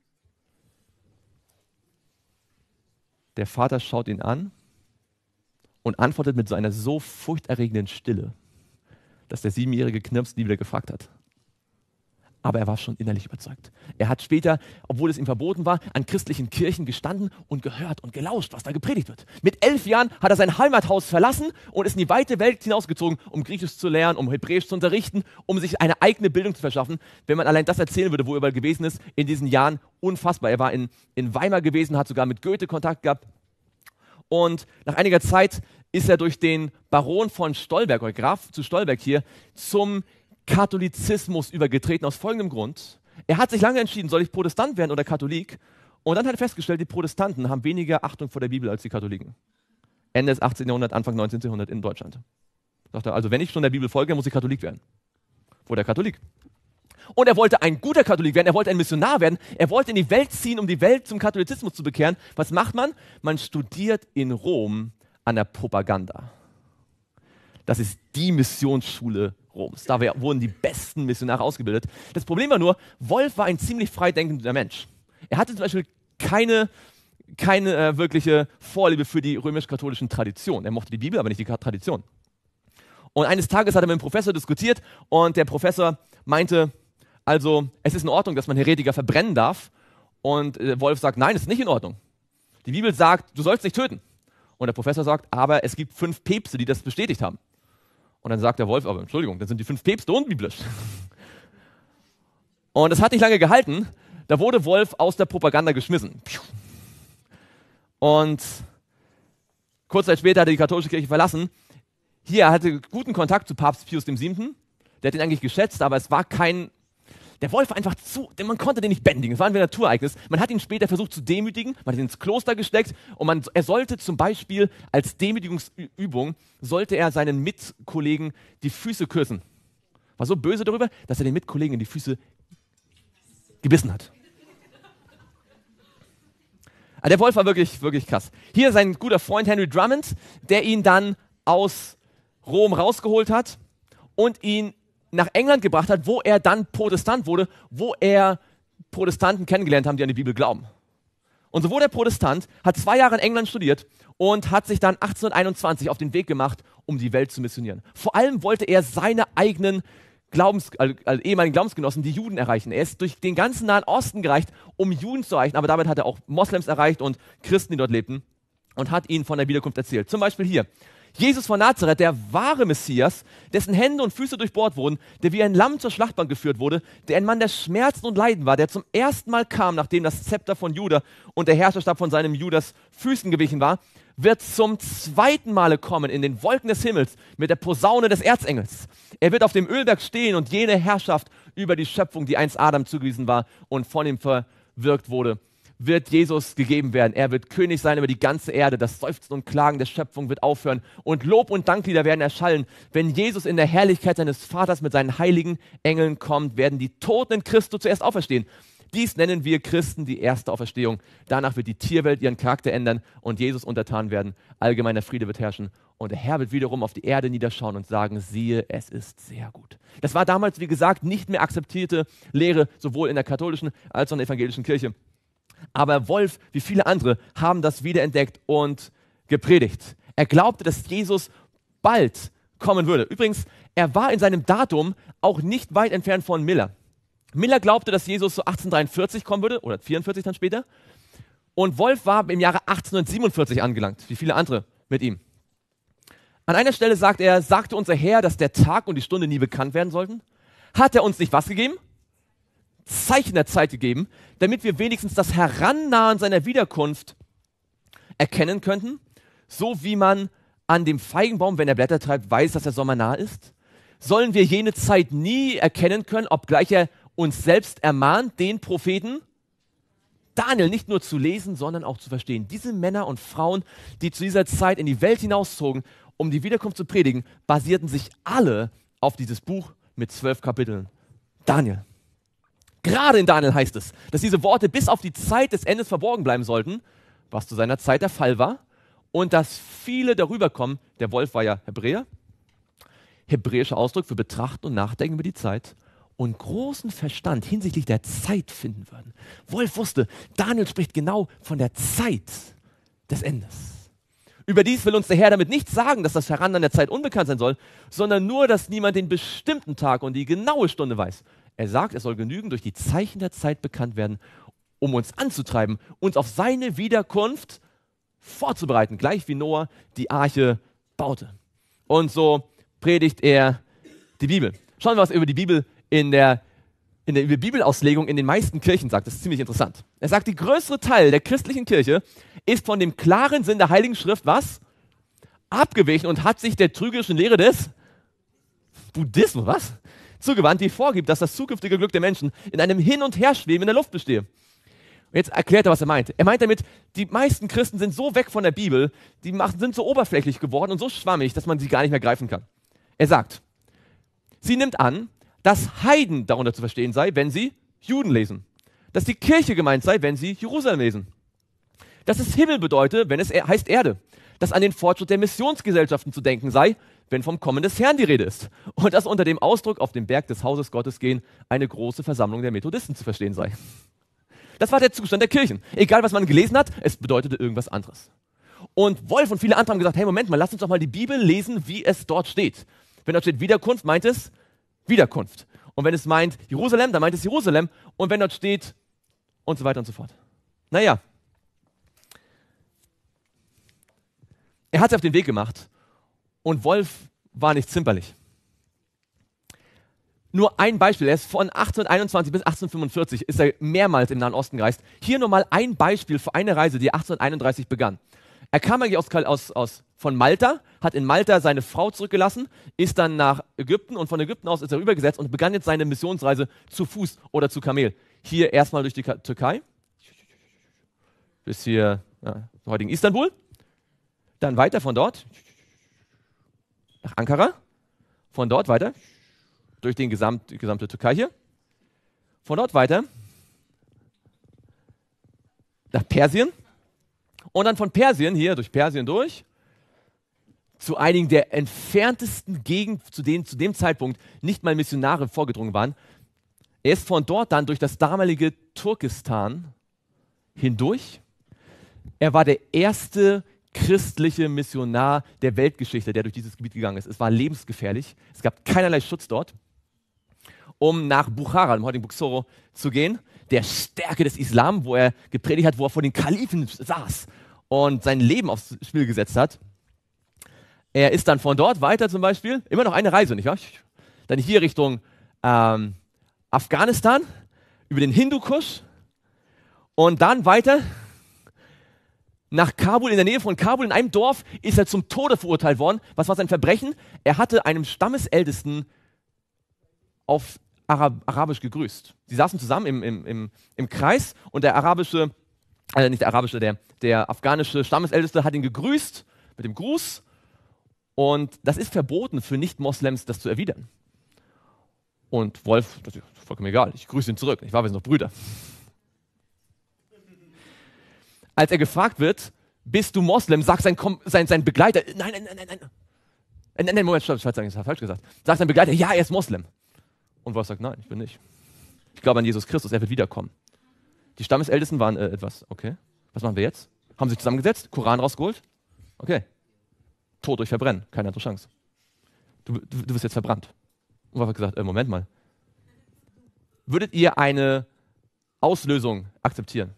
[SPEAKER 1] Der Vater schaut ihn an und antwortet mit so einer so furchterregenden Stille, dass der siebenjährige Knirps nie wieder gefragt hat. Aber er war schon innerlich überzeugt. Er hat später, obwohl es ihm verboten war, an christlichen Kirchen gestanden und gehört und gelauscht, was da gepredigt wird. Mit elf Jahren hat er sein Heimathaus verlassen und ist in die weite Welt hinausgezogen, um Griechisch zu lernen, um Hebräisch zu unterrichten, um sich eine eigene Bildung zu verschaffen. Wenn man allein das erzählen würde, wo er überall gewesen ist, in diesen Jahren, unfassbar. Er war in, in Weimar gewesen, hat sogar mit Goethe Kontakt gehabt. Und nach einiger Zeit ist er durch den Baron von Stolberg, oder Graf zu Stolberg hier, zum Katholizismus übergetreten, aus folgendem Grund. Er hat sich lange entschieden, soll ich Protestant werden oder Katholik? Und dann hat er festgestellt, die Protestanten haben weniger Achtung vor der Bibel als die Katholiken. Ende des achtzehnten. Jahrhunderts, Anfang neunzehnten. Jahrhundert in Deutschland. Sagt er, also wenn ich schon der Bibel folge, muss ich Katholik werden. Wurde er Katholik. Und er wollte ein guter Katholik werden, er wollte ein Missionar werden, er wollte in die Welt ziehen, um die Welt zum Katholizismus zu bekehren. Was macht man? Man studiert in Rom an der Propaganda. Das ist die Missionsschule Roms. Da wurden die besten Missionare ausgebildet. Das Problem war nur, Wolf war ein ziemlich freidenkender Mensch. Er hatte zum Beispiel keine, keine äh, wirkliche Vorliebe für die römisch-katholischen Traditionen. Er mochte die Bibel, aber nicht die Tradition. Und eines Tages hat er mit dem Professor diskutiert und der Professor meinte, also es ist in Ordnung, dass man Heretiker verbrennen darf. Und äh, Wolf sagt, nein, es ist nicht in Ordnung. Die Bibel sagt, du sollst nicht töten. Und der Professor sagt, aber es gibt fünf Päpste, die das bestätigt haben. Und dann sagt der Wolf, aber Entschuldigung, dann sind die fünf Päpste unbiblisch. Und das hat nicht lange gehalten. Da wurde Wolf aus der Propaganda geschmissen. Und kurz Zeit später hat er die katholische Kirche verlassen. Hier, er hatte guten Kontakt zu Papst Pius der Siebte. Der hat ihn eigentlich geschätzt, aber es war kein... Der Wolf war einfach zu, man konnte den nicht bändigen, es war ein Naturereignis. Man hat ihn später versucht zu demütigen, man hat ihn ins Kloster gesteckt und man, er sollte zum Beispiel als Demütigungsübung, sollte er seinen Mitkollegen die Füße küssen. War so böse darüber, dass er den Mitkollegen in die Füße gebissen hat. Aber der Wolf war wirklich, wirklich krass. Hier sein guter Freund Henry Drummond, der ihn dann aus Rom rausgeholt hat und ihn nach England gebracht hat, wo er dann Protestant wurde, wo er Protestanten kennengelernt haben, die an die Bibel glauben. Und so wurde er Protestant, hat zwei Jahre in England studiert und hat sich dann achtzehnhunderteinundzwanzig auf den Weg gemacht, um die Welt zu missionieren. Vor allem wollte er seine eigenen Glaubens, also, also ehemaligen Glaubensgenossen, die Juden, erreichen. Er ist durch den ganzen Nahen Osten gereicht, um Juden zu erreichen, aber damit hat er auch Moslems erreicht und Christen, die dort lebten, und hat ihnen von der Wiederkunft erzählt. Zum Beispiel hier. Jesus von Nazareth, der wahre Messias, dessen Hände und Füße durchbohrt wurden, der wie ein Lamm zur Schlachtbank geführt wurde, der ein Mann der Schmerzen und Leiden war, der zum ersten Mal kam, nachdem das Zepter von Juda und der Herrscherstab von seinem Judas Füßen gewichen war, wird zum zweiten Male kommen in den Wolken des Himmels mit der Posaune des Erzengels. Er wird auf dem Ölberg stehen und jene Herrschaft über die Schöpfung, die einst Adam zugewiesen war und von ihm verwirkt wurde, wird Jesus gegeben werden. Er wird König sein über die ganze Erde. Das Seufzen und Klagen der Schöpfung wird aufhören und Lob und Danklieder werden erschallen. Wenn Jesus in der Herrlichkeit seines Vaters mit seinen heiligen Engeln kommt, werden die Toten in Christus zuerst auferstehen. Dies nennen wir Christen die erste Auferstehung. Danach wird die Tierwelt ihren Charakter ändern und Jesus untertan werden. Allgemeiner Friede wird herrschen und der Herr wird wiederum auf die Erde niederschauen und sagen, siehe, es ist sehr gut. Das war damals, wie gesagt, nicht mehr akzeptierte Lehre, sowohl in der katholischen als auch in der evangelischen Kirche. Aber Wolf, wie viele andere, haben das wiederentdeckt und gepredigt. Er glaubte, dass Jesus bald kommen würde. Übrigens, er war in seinem Datum auch nicht weit entfernt von Miller. Miller glaubte, dass Jesus so achtzehnhundertdreiundvierzig kommen würde, oder vierundvierzig dann später. Und Wolf war im Jahre achtzehnhundertsiebenundvierzig angelangt, wie viele andere mit ihm. An einer Stelle sagt er, sagte unser Herr, dass der Tag und die Stunde nie bekannt werden sollten? Hat er uns nicht was gegeben? Zeichen der Zeit gegeben, damit wir wenigstens das Herannahen seiner Wiederkunft erkennen könnten, so wie man an dem Feigenbaum, wenn er Blätter treibt, weiß, dass der Sommer nah ist? Sollen wir jene Zeit nie erkennen können, obgleich er uns selbst ermahnt, den Propheten Daniel nicht nur zu lesen, sondern auch zu verstehen. Diese Männer und Frauen, die zu dieser Zeit in die Welt hinauszogen, um die Wiederkunft zu predigen, basierten sich alle auf dieses Buch mit zwölf Kapiteln. Daniel. Gerade in Daniel heißt es, dass diese Worte bis auf die Zeit des Endes verborgen bleiben sollten, was zu seiner Zeit der Fall war, und dass viele darüber kommen, der Wolf war ja Hebräer, hebräischer Ausdruck für Betrachten und Nachdenken über die Zeit, und großen Verstand hinsichtlich der Zeit finden würden. Wolf wusste, Daniel spricht genau von der Zeit des Endes. Überdies will uns der Herr damit nicht sagen, dass das Herannahen der Zeit unbekannt sein soll, sondern nur, dass niemand den bestimmten Tag und die genaue Stunde weiß. Er sagt, es soll genügen, durch die Zeichen der Zeit bekannt werden, um uns anzutreiben, uns auf seine Wiederkunft vorzubereiten, gleich wie Noah die Arche baute. Und so predigt er die Bibel. Schauen wir, was er über die Bibel in der, in der Bibelauslegung in den meisten Kirchen sagt. Das ist ziemlich interessant. Er sagt, der größere Teil der christlichen Kirche ist von dem klaren Sinn der Heiligen Schrift, was? Abgewichen und hat sich der trügerischen Lehre des Buddhismus, was? Zugewandt, die vorgibt, dass das zukünftige Glück der Menschen in einem Hin- und Herschweben in der Luft bestehe. Und jetzt erklärt er, was er meint. Er meint damit, die meisten Christen sind so weg von der Bibel, die sind so oberflächlich geworden und so schwammig, dass man sie gar nicht mehr greifen kann. Er sagt, sie nimmt an, dass Heiden darunter zu verstehen sei, wenn sie Juden lesen. Dass die Kirche gemeint sei, wenn sie Jerusalem lesen. Dass es Himmel bedeutet, wenn es er heißt Erde. Dass an den Fortschritt der Missionsgesellschaften zu denken sei, wenn vom Kommen des Herrn die Rede ist. Und dass unter dem Ausdruck auf den Berg des Hauses Gottes gehen eine große Versammlung der Methodisten zu verstehen sei. Das war der Zustand der Kirchen. Egal, was man gelesen hat, es bedeutete irgendwas anderes. Und Wolf und viele andere haben gesagt, hey, Moment mal, lass uns doch mal die Bibel lesen, wie es dort steht. Wenn dort steht Wiederkunft, meint es Wiederkunft. Und wenn es meint Jerusalem, dann meint es Jerusalem. Und wenn dort steht und so weiter und so fort. Naja. Er hat sich auf den Weg gemacht und Wolf war nicht zimperlich. Nur ein Beispiel, er ist von achtzehnhunderteinundzwanzig bis achtzehnhundertfünfundvierzig ist er mehrmals im Nahen Osten gereist. Hier nur mal ein Beispiel für eine Reise, die achtzehnhunderteinunddreißig begann. Er kam eigentlich aus, aus, aus, von Malta, hat in Malta seine Frau zurückgelassen, ist dann nach Ägypten und von Ägypten aus ist er rübergesetzt und begann jetzt seine Missionsreise zu Fuß oder zu Kamel. Hier erstmal durch die Ka- Türkei, bis hier ja, heutigen Istanbul, dann weiter von dort nach Ankara, von dort weiter durch den gesamt, die gesamte Türkei hier, von dort weiter nach Persien und dann von Persien hier durch Persien durch zu einigen der entferntesten Gegenden, zu denen zu dem Zeitpunkt nicht mal Missionare vorgedrungen waren. Er ist von dort dann durch das damalige Turkestan hindurch. Er war der erste christliche Missionar der Weltgeschichte, der durch dieses Gebiet gegangen ist. Es war lebensgefährlich. Es gab keinerlei Schutz dort, um nach Bukhara, dem heutigen Buxoro, zu gehen, der Stärke des Islam, wo er gepredigt hat, wo er vor den Kalifen saß und sein Leben aufs Spiel gesetzt hat. Er ist dann von dort weiter zum Beispiel, immer noch eine Reise, nicht wahr? Dann hier Richtung ähm, Afghanistan, über den Hindukusch und dann weiter nach Kabul, in der Nähe von Kabul, in einem Dorf, ist er zum Tode verurteilt worden. Was war sein Verbrechen? Er hatte einem Stammesältesten auf Arab, Arabisch gegrüßt. Sie saßen zusammen im, im, im, im Kreis und der arabische, also nicht der arabische, der, der afghanische Stammesälteste hat ihn gegrüßt mit dem Gruß und das ist verboten für Nicht-Moslems, das zu erwidern. Und Wolf, das ist vollkommen egal, ich grüße ihn zurück, ich war, wir sind doch Brüder. als er gefragt wird, bist du Moslem, sagt sein, sein, sein Begleiter, nein, nein, nein, nein, nein. Nein, nein, Moment, stopp, ich habe falsch gesagt. Sagt sein Begleiter, ja, er ist Moslem. Und Wolf sagt, nein, ich bin nicht. Ich glaube an Jesus Christus, er wird wiederkommen. Die Stammesältesten waren äh, etwas, okay, was machen wir jetzt? Haben sich zusammengesetzt, Koran rausgeholt? Okay, Tod durch Verbrennen, keine andere Chance. Du, du, du wirst jetzt verbrannt. Und Wolf hat gesagt, äh, Moment mal. Würdet ihr eine Auslösung akzeptieren?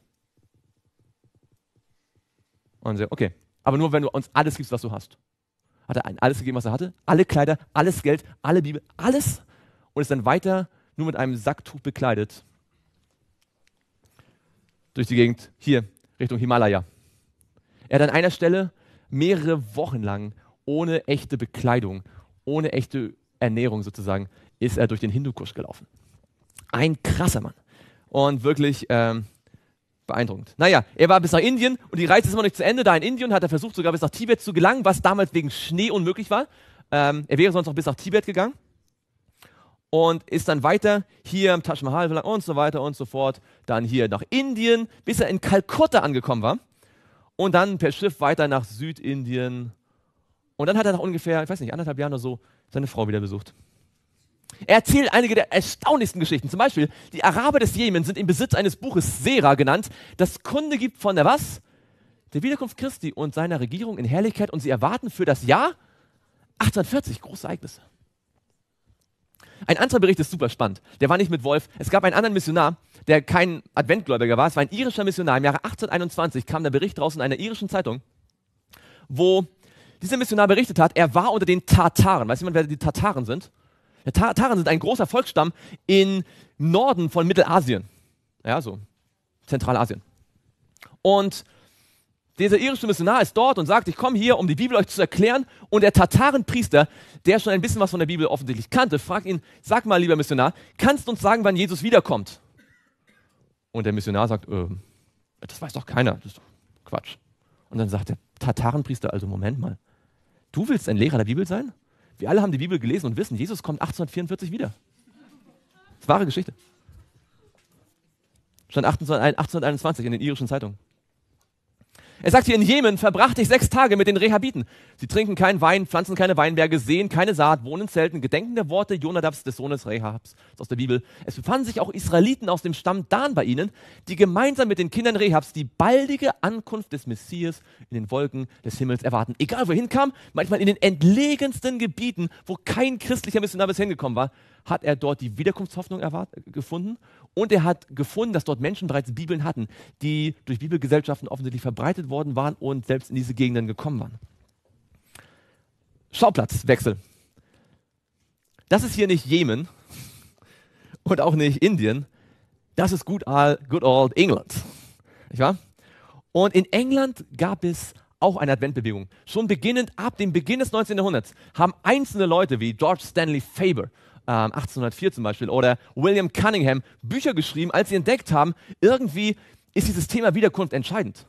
[SPEAKER 1] Und sie, okay, aber nur wenn du uns alles gibst, was du hast. Hat er allen alles gegeben, was er hatte? Alle Kleider, alles Geld, alle Bibel, alles? Und ist dann weiter nur mit einem Sacktuch bekleidet durch die Gegend, hier, Richtung Himalaya. Er hat an einer Stelle mehrere Wochen lang ohne echte Bekleidung, ohne echte Ernährung sozusagen, ist er durch den Hindukusch gelaufen. Ein krasser Mann. Und wirklich ähm, beeindruckend. Naja, er war bis nach Indien und die Reise ist immer noch nicht zu Ende. Da in Indien hat er versucht, sogar bis nach Tibet zu gelangen, was damals wegen Schnee unmöglich war. Ähm, er wäre sonst noch bis nach Tibet gegangen und ist dann weiter hier im Taj Mahal und so weiter und so fort. Dann hier nach Indien, bis er in Kalkutta angekommen war und dann per Schiff weiter nach Südindien. Und dann hat er nach ungefähr, ich weiß nicht, anderthalb Jahren oder so, seine Frau wieder besucht. Er erzählt einige der erstaunlichsten Geschichten. Zum Beispiel, die Araber des Jemen sind im Besitz eines Buches Sera genannt, das Kunde gibt von der was? Der Wiederkunft Christi und seiner Regierung in Herrlichkeit und sie erwarten für das Jahr achtzehnhundertvierzig große Ereignisse. Ein anderer Bericht ist super spannend. Der war nicht mit Wolf. Es gab einen anderen Missionar, der kein Adventgläubiger war. Es war ein irischer Missionar. Im Jahre achtzehnhunderteinundzwanzig kam der Bericht raus in einer irischen Zeitung, wo dieser Missionar berichtet hat, er war unter den Tataren. Weiß jemand, wer die Tataren sind? Die Tataren sind ein großer Volksstamm im Norden von Mittelasien. Ja, so Zentralasien. Und dieser irische Missionar ist dort und sagt, ich komme hier, um die Bibel euch zu erklären. Und der Tatarenpriester, der schon ein bisschen was von der Bibel offensichtlich kannte, fragt ihn, sag mal, lieber Missionar, kannst du uns sagen, wann Jesus wiederkommt? Und der Missionar sagt, äh, das weiß doch keiner, das ist doch Quatsch. Und dann sagt der Tatarenpriester, also Moment mal, du willst ein Lehrer der Bibel sein? Wir alle haben die Bibel gelesen und wissen, Jesus kommt achtzehnhundertvierundvierzig wieder. Das ist wahre Geschichte. Stand achtzehnhunderteinundzwanzig in den irischen Zeitungen. Er sagt hier, in Jemen verbrachte ich sechs Tage mit den Rehabiten. Sie trinken keinen Wein, pflanzen keine Weinberge, säen keine Saat, wohnen in Zelten, gedenken der Worte Jonadabs, des Sohnes Rehabs. Das ist aus der Bibel. Es befanden sich auch Israeliten aus dem Stamm Dan bei ihnen, die gemeinsam mit den Kindern Rehabs die baldige Ankunft des Messias in den Wolken des Himmels erwarten. Egal wohin kam, manchmal in den entlegensten Gebieten, wo kein christlicher Missionar bisher hingekommen war, hat er dort die Wiederkunftshoffnung erwart- gefunden. Und er hat gefunden, dass dort Menschen bereits Bibeln hatten, die durch Bibelgesellschaften offensichtlich verbreitet worden waren und selbst in diese Gegenden gekommen waren. Schauplatzwechsel. Das ist hier nicht Jemen und auch nicht Indien. Das ist good, good old England. Nicht wahr? Und in England gab es auch eine Adventbewegung. Schon beginnend ab dem Beginn des neunzehnten Jahrhunderts haben einzelne Leute wie George Stanley Faber, ähm, achtzehnhundertvier zum Beispiel, oder William Cunningham Bücher geschrieben, als sie entdeckt haben, irgendwie ist dieses Thema Wiederkunft entscheidend.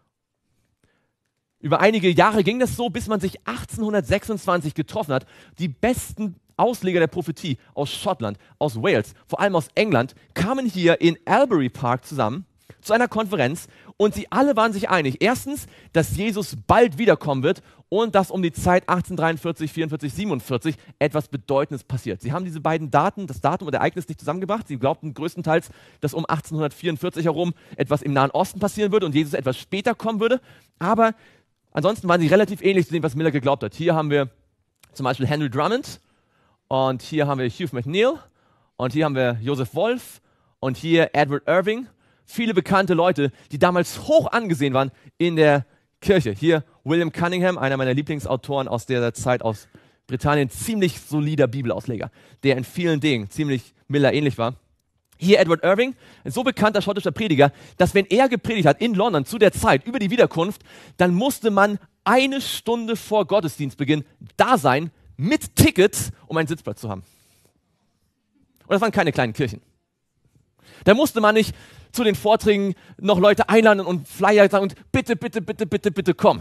[SPEAKER 1] Über einige Jahre ging das so, bis man sich achtzehnhundertsechsundzwanzig getroffen hat. Die besten Ausleger der Prophetie aus Schottland, aus Wales, vor allem aus England, kamen hier in Albury Park zusammen zu einer Konferenz und sie alle waren sich einig. Erstens, dass Jesus bald wiederkommen wird und dass um die Zeit achtzehnhundertdreiundvierzig, vierundvierzig, siebenundvierzig etwas Bedeutendes passiert. Sie haben diese beiden Daten, das Datum und Ereignis nicht zusammengebracht. Sie glaubten größtenteils, dass um achtzehnhundertvierundvierzig herum etwas im Nahen Osten passieren würde und Jesus etwas später kommen würde. Aber ansonsten waren sie relativ ähnlich zu dem, was Miller geglaubt hat. Hier haben wir zum Beispiel Henry Drummond und hier haben wir Hugh McNeil und hier haben wir Joseph Wolf und hier Edward Irving. Viele bekannte Leute, die damals hoch angesehen waren in der Kirche. Hier William Cunningham, einer meiner Lieblingsautoren aus der Zeit aus Britannien, ziemlich solider Bibelausleger, der in vielen Dingen ziemlich Miller ähnlich war. Hier Edward Irving, ein so bekannter schottischer Prediger, dass wenn er gepredigt hat in London zu der Zeit über die Wiederkunft, dann musste man eine Stunde vor Gottesdienstbeginn da sein, mit Ticket, um einen Sitzplatz zu haben. Und das waren keine kleinen Kirchen. Da musste man nicht zu den Vorträgen noch Leute einladen und Flyer sagen und bitte, bitte, bitte, bitte, bitte komm.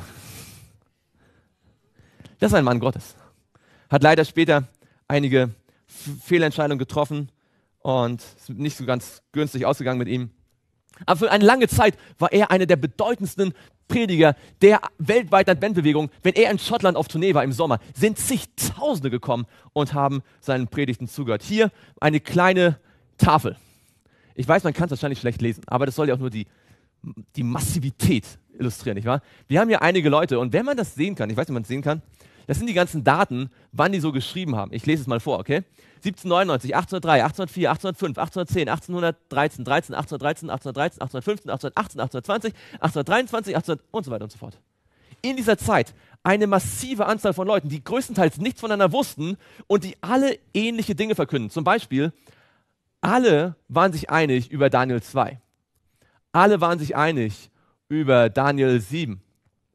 [SPEAKER 1] Das ist ein Mann Gottes. Hat leider später einige F- Fehlentscheidungen getroffen und ist nicht so ganz günstig ausgegangen mit ihm. Aber für eine lange Zeit war er einer der bedeutendsten Prediger der weltweiten Adventbewegung. Wenn er in Schottland auf Tournee war im Sommer, sind zigtausende gekommen und haben seinen Predigten zugehört. Hier eine kleine Tafel. Ich weiß, man kann es wahrscheinlich schlecht lesen, aber das soll ja auch nur die, die Massivität illustrieren, nicht wahr? Wir haben hier einige Leute und wenn man das sehen kann, ich weiß nicht, ob man es sehen kann, das sind die ganzen Daten, wann die so geschrieben haben. Ich lese es mal vor, okay? siebzehnhundertneunundneunzig, achtzehnhundertdrei, achtzehnhundertvier, achtzehnhundertfünf, achtzehnhundertzehn, achtzehnhundertdreizehn, dreizehn, achtzehnhundertdreizehn, achtzehnhundertdreizehn, achtzehnhundertfünfzehn, achtzehnhundertachtzehn, achtzehnhundertachtzehn, achtzehnhundertzwanzig, achtzehnhundert und so weiter und so fort. In dieser Zeit eine massive Anzahl von Leuten, die größtenteils nichts voneinander wussten und die alle ähnliche Dinge verkünden. Zum Beispiel, alle waren sich einig über Daniel zwei. Alle waren sich einig über Daniel sieben.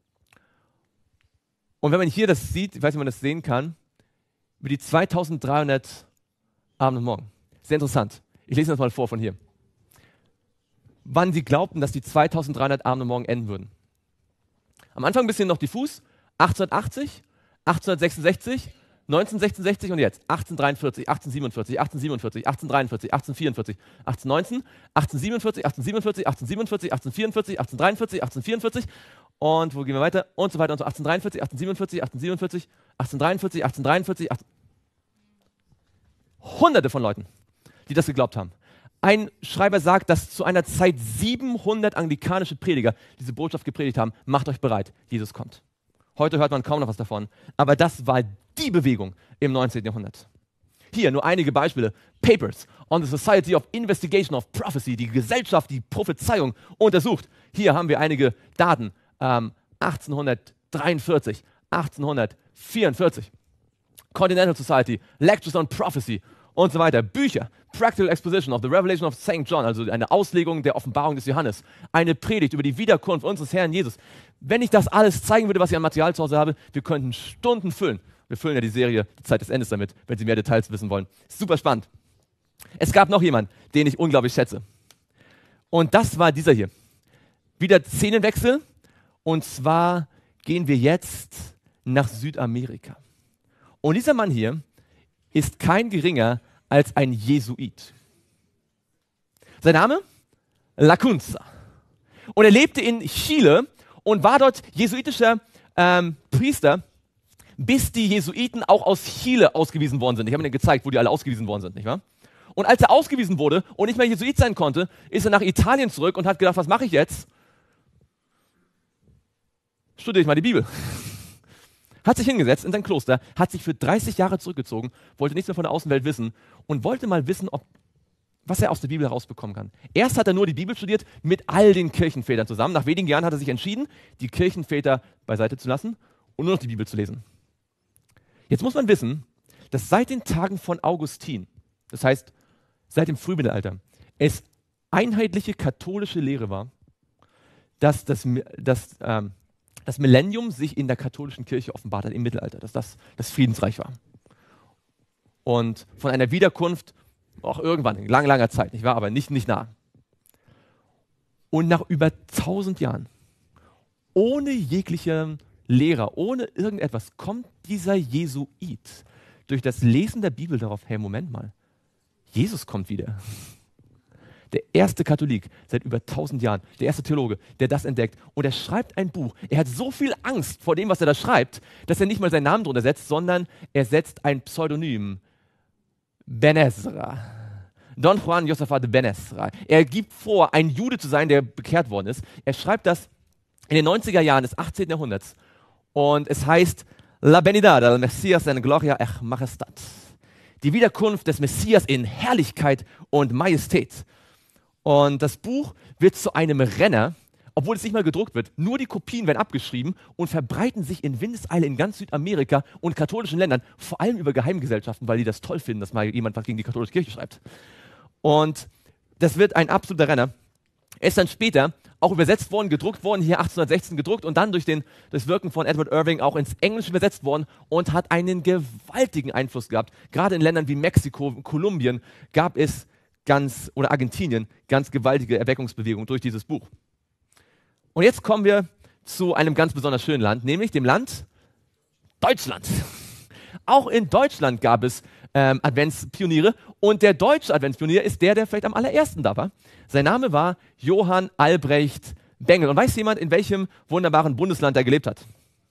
[SPEAKER 1] Und wenn man hier das sieht, ich weiß nicht, ob man das sehen kann, über die zweitausenddreihundert Abend und Morgen. Sehr interessant. Ich lese das mal vor von hier. Wann sie glaubten, dass die zweitausenddreihundert Abend und Morgen enden würden. Am Anfang ein bisschen noch diffus. achtzehnhundertachtzig, achtzehnhundertsechsundsechzig, neunzehnhundertsechsundsechzig und jetzt achtzehnhundertdreiundvierzig, achtzehnhundertsiebenundvierzig, achtzehnhundertsiebenundvierzig, achtzehnhundertdreiundvierzig, achtzehnhundertvierundvierzig, achtzehnhundertneunzehn, achtzehnhundertsiebenundvierzig, achtzehnhundertsiebenundvierzig, achtzehnhundertsiebenundvierzig, achtzehnhundertvierundvierzig, achtzehnhundertvierundvierzig, achtzehnhundertvierundvierzig und wo gehen wir weiter? Und so weiter und so. achtzehnhundertdreiundvierzig, achtzehnhundertsiebenundvierzig, achtzehnhundertsiebenundvierzig, achtzehnhundertdreiundvierzig, achtzehnhundertdreiundvierzig, achtzehnhundertdreiundvierzig, Hunderte von Leuten, die das geglaubt haben. Ein Schreiber sagt, dass zu einer Zeit siebenhundert anglikanische Prediger diese Botschaft gepredigt haben. Macht euch bereit, Jesus kommt. Heute hört man kaum noch was davon. Aber das war die Bewegung im neunzehnten Jahrhundert. Hier nur einige Beispiele. Papers on the Society of Investigation of Prophecy, die Gesellschaft, die Prophezeiung untersucht. Hier haben wir einige Daten. Ähm, achtzehnhundertdreiundvierzig, achtzehnhundertvierundvierzig. Continental Society, Lectures on Prophecy und so weiter. Bücher, Practical Exposition of the Revelation of Saint John, also eine Auslegung der Offenbarung des Johannes. Eine Predigt über die Wiederkunft unseres Herrn Jesus. Wenn ich das alles zeigen würde, was ich an Material zu Hause habe, wir könnten Stunden füllen. Wir füllen ja die Serie Die Zeit des Endes damit, wenn Sie mehr Details wissen wollen. Super spannend. Es gab noch jemanden, den ich unglaublich schätze. Und das war dieser hier. Wieder Szenenwechsel. Und zwar gehen wir jetzt nach Südamerika. Und dieser Mann hier ist kein geringer als ein Jesuit. Sein Name? Lacunza. Und er lebte in Chile und war dort jesuitischer ähm, Priester, bis die Jesuiten auch aus Chile ausgewiesen worden sind. Ich habe Ihnen gezeigt, wo die alle ausgewiesen worden sind, nicht wahr? Und als er ausgewiesen wurde und nicht mehr Jesuit sein konnte, ist er nach Italien zurück und hat gedacht, was mache ich jetzt? Studiere ich mal die Bibel. Hat sich hingesetzt in sein Kloster, hat sich für dreißig Jahre zurückgezogen, wollte nichts mehr von der Außenwelt wissen und wollte mal wissen, ob, was er aus der Bibel herausbekommen kann. Erst hat er nur die Bibel studiert mit all den Kirchenvätern zusammen. Nach wenigen Jahren hat er sich entschieden, die Kirchenväter beiseite zu lassen und nur noch die Bibel zu lesen. Jetzt muss man wissen, dass seit den Tagen von Augustin, das heißt seit dem Frühmittelalter, es einheitliche katholische Lehre war, dass das, das ähm, das Millennium sich in der katholischen Kirche offenbart hat im Mittelalter, dass das das Friedensreich war. Und von einer Wiederkunft auch irgendwann, in langer, langer Zeit, nicht wahr, aber nicht, nicht nah. Und nach über tausend Jahren, ohne jegliche Lehrer, ohne irgendetwas, kommt dieser Jesuit durch das Lesen der Bibel darauf, hey, Moment mal, Jesus kommt wieder. Der erste Katholik seit über tausend Jahren, der erste Theologe, der das entdeckt. Und er schreibt ein Buch. Er hat so viel Angst vor dem, was er da schreibt, dass er nicht mal seinen Namen drunter setzt, sondern er setzt ein Pseudonym. Benesra. Don Juan Josafat de Benesra. Er gibt vor, ein Jude zu sein, der bekehrt worden ist. Er schreibt das in den neunziger Jahren des achtzehnten Jahrhunderts. Und es heißt La Venida del Messias en Gloria et Majestat. Die Wiederkunft des Messias in Herrlichkeit und Majestät. Und das Buch wird zu einem Renner, obwohl es nicht mal gedruckt wird. Nur die Kopien werden abgeschrieben und verbreiten sich in Windeseile in ganz Südamerika und katholischen Ländern, vor allem über Geheimgesellschaften, weil die das toll finden, dass mal jemand was gegen die katholische Kirche schreibt. Und das wird ein absoluter Renner. Er ist dann später auch übersetzt worden, gedruckt worden, hier achtzehnhundertsechzehn gedruckt und dann durch den, das Wirken von Edward Irving auch ins Englische übersetzt worden und hat einen gewaltigen Einfluss gehabt. Gerade in Ländern wie Mexiko, Kolumbien gab es ganz, oder Argentinien, ganz gewaltige Erweckungsbewegungen durch dieses Buch. Und jetzt kommen wir zu einem ganz besonders schönen Land, nämlich dem Land Deutschland. Auch in Deutschland gab es ähm, Adventspioniere. Und der deutsche Adventspionier ist der, der vielleicht am allerersten da war. Sein Name war Johann Albrecht Bengel. Und weiß jemand, in welchem wunderbaren Bundesland er gelebt hat?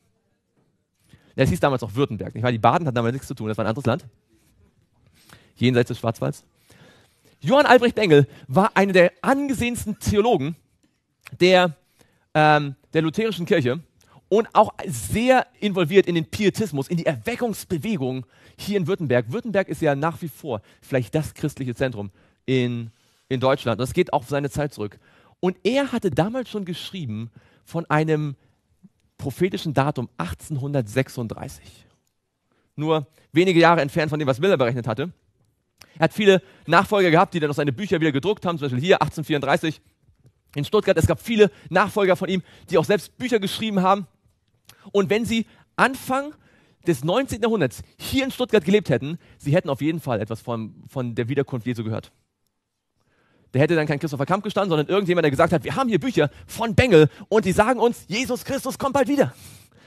[SPEAKER 1] Es hieß damals auch Württemberg. Nicht wahr? Die Baden hatten damit nichts zu tun, das war ein anderes Land. Jenseits des Schwarzwalds. Johann Albrecht Bengel war einer der angesehensten Theologen der, ähm, der lutherischen Kirche und auch sehr involviert in den Pietismus, in die Erweckungsbewegung hier in Württemberg. Württemberg ist ja nach wie vor vielleicht das christliche Zentrum in, in Deutschland. Das geht auch auf seine Zeit zurück. Und er hatte damals schon geschrieben von einem prophetischen Datum achtzehnhundertsechsunddreißig. Nur wenige Jahre entfernt von dem, was Miller berechnet hatte. Er hat viele Nachfolger gehabt, die dann noch seine Bücher wieder gedruckt haben, zum Beispiel hier achtzehnhundertvierunddreißig in Stuttgart. Es gab viele Nachfolger von ihm, die auch selbst Bücher geschrieben haben. Und wenn sie Anfang des neunzehnten Jahrhunderts hier in Stuttgart gelebt hätten, sie hätten auf jeden Fall etwas von, von der Wiederkunft Jesu gehört. Da hätte dann kein Christopher Kamp gestanden, sondern irgendjemand, der gesagt hat, wir haben hier Bücher von Bengel und die sagen uns, Jesus Christus kommt bald wieder.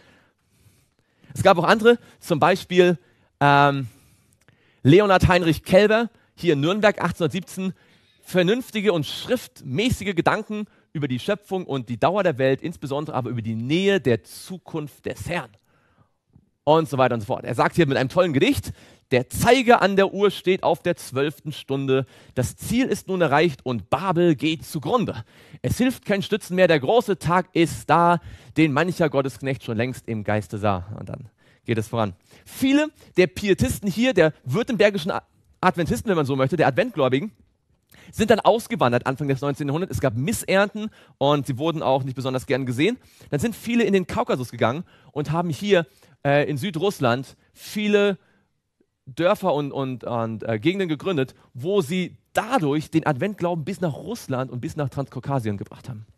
[SPEAKER 1] Es gab auch andere, zum Beispiel ähm, Leonhard Heinrich Kelber, hier in Nürnberg achtzehnhundertsiebzehn, vernünftige und schriftmäßige Gedanken über die Schöpfung und die Dauer der Welt, insbesondere aber über die Nähe der Zukunft des Herrn. Und so weiter und so fort. Er sagt hier mit einem tollen Gedicht, der Zeiger an der Uhr steht auf der zwölften Stunde. Das Ziel ist nun erreicht und Babel geht zugrunde. Es hilft kein Stützen mehr, der große Tag ist da, den mancher Gottesknecht schon längst im Geiste sah. Und dann geht es voran. Viele der Pietisten hier, der württembergischen Adventisten, wenn man so möchte, der Adventgläubigen, sind dann ausgewandert Anfang des neunzehnten Jahrhunderts. Es gab Missernten und sie wurden auch nicht besonders gern gesehen. Dann sind viele in den Kaukasus gegangen und haben hier äh, in Südrussland viele Dörfer und, und, und äh, Gegenden gegründet, wo sie dadurch den Adventglauben bis nach Russland und bis nach Transkaukasien gebracht haben.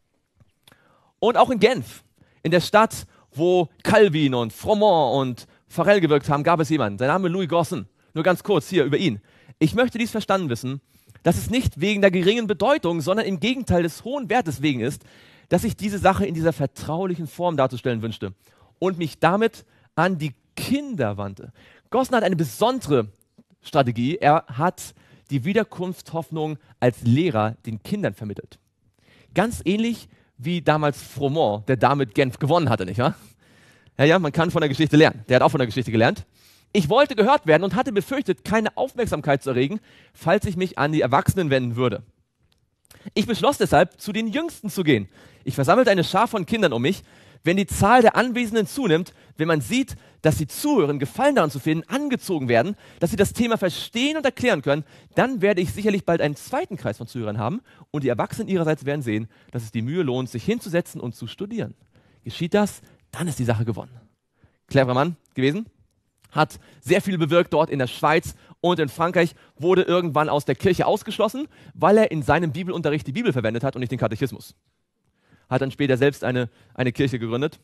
[SPEAKER 1] Und auch in Genf, in der Stadt, wo Calvin und Froment und Farel gewirkt haben, gab es jemanden, sein Name Louis Gorson. Nur ganz kurz hier über ihn. Ich möchte dies verstanden wissen, dass es nicht wegen der geringen Bedeutung, sondern im Gegenteil des hohen Wertes wegen ist, dass ich diese Sache in dieser vertraulichen Form darzustellen wünschte und mich damit an die Kinder wandte. Gorson hat eine besondere Strategie. Er hat die Wiederkunftshoffnung als Lehrer den Kindern vermittelt. Ganz ähnlich wie damals Froment, der damit Genf gewonnen hatte, nicht wahr? Ja, ja, man kann von der Geschichte lernen. Der hat auch von der Geschichte gelernt. Ich wollte gehört werden und hatte befürchtet, keine Aufmerksamkeit zu erregen, falls ich mich an die Erwachsenen wenden würde. Ich beschloss deshalb, zu den Jüngsten zu gehen. Ich versammelte eine Schar von Kindern um mich. Wenn die Zahl der Anwesenden zunimmt, wenn man sieht, dass sie zuhören, Gefallen daran zu finden, angezogen werden, dass sie das Thema verstehen und erklären können, dann werde ich sicherlich bald einen zweiten Kreis von Zuhörern haben und die Erwachsenen ihrerseits werden sehen, dass es die Mühe lohnt, sich hinzusetzen und zu studieren. Geschieht das, dann ist die Sache gewonnen. Cleverer Mann gewesen, hat sehr viel bewirkt dort in der Schweiz und in Frankreich, wurde irgendwann aus der Kirche ausgeschlossen, weil er in seinem Bibelunterricht die Bibel verwendet hat und nicht den Katechismus. Hat dann später selbst eine, eine Kirche gegründet.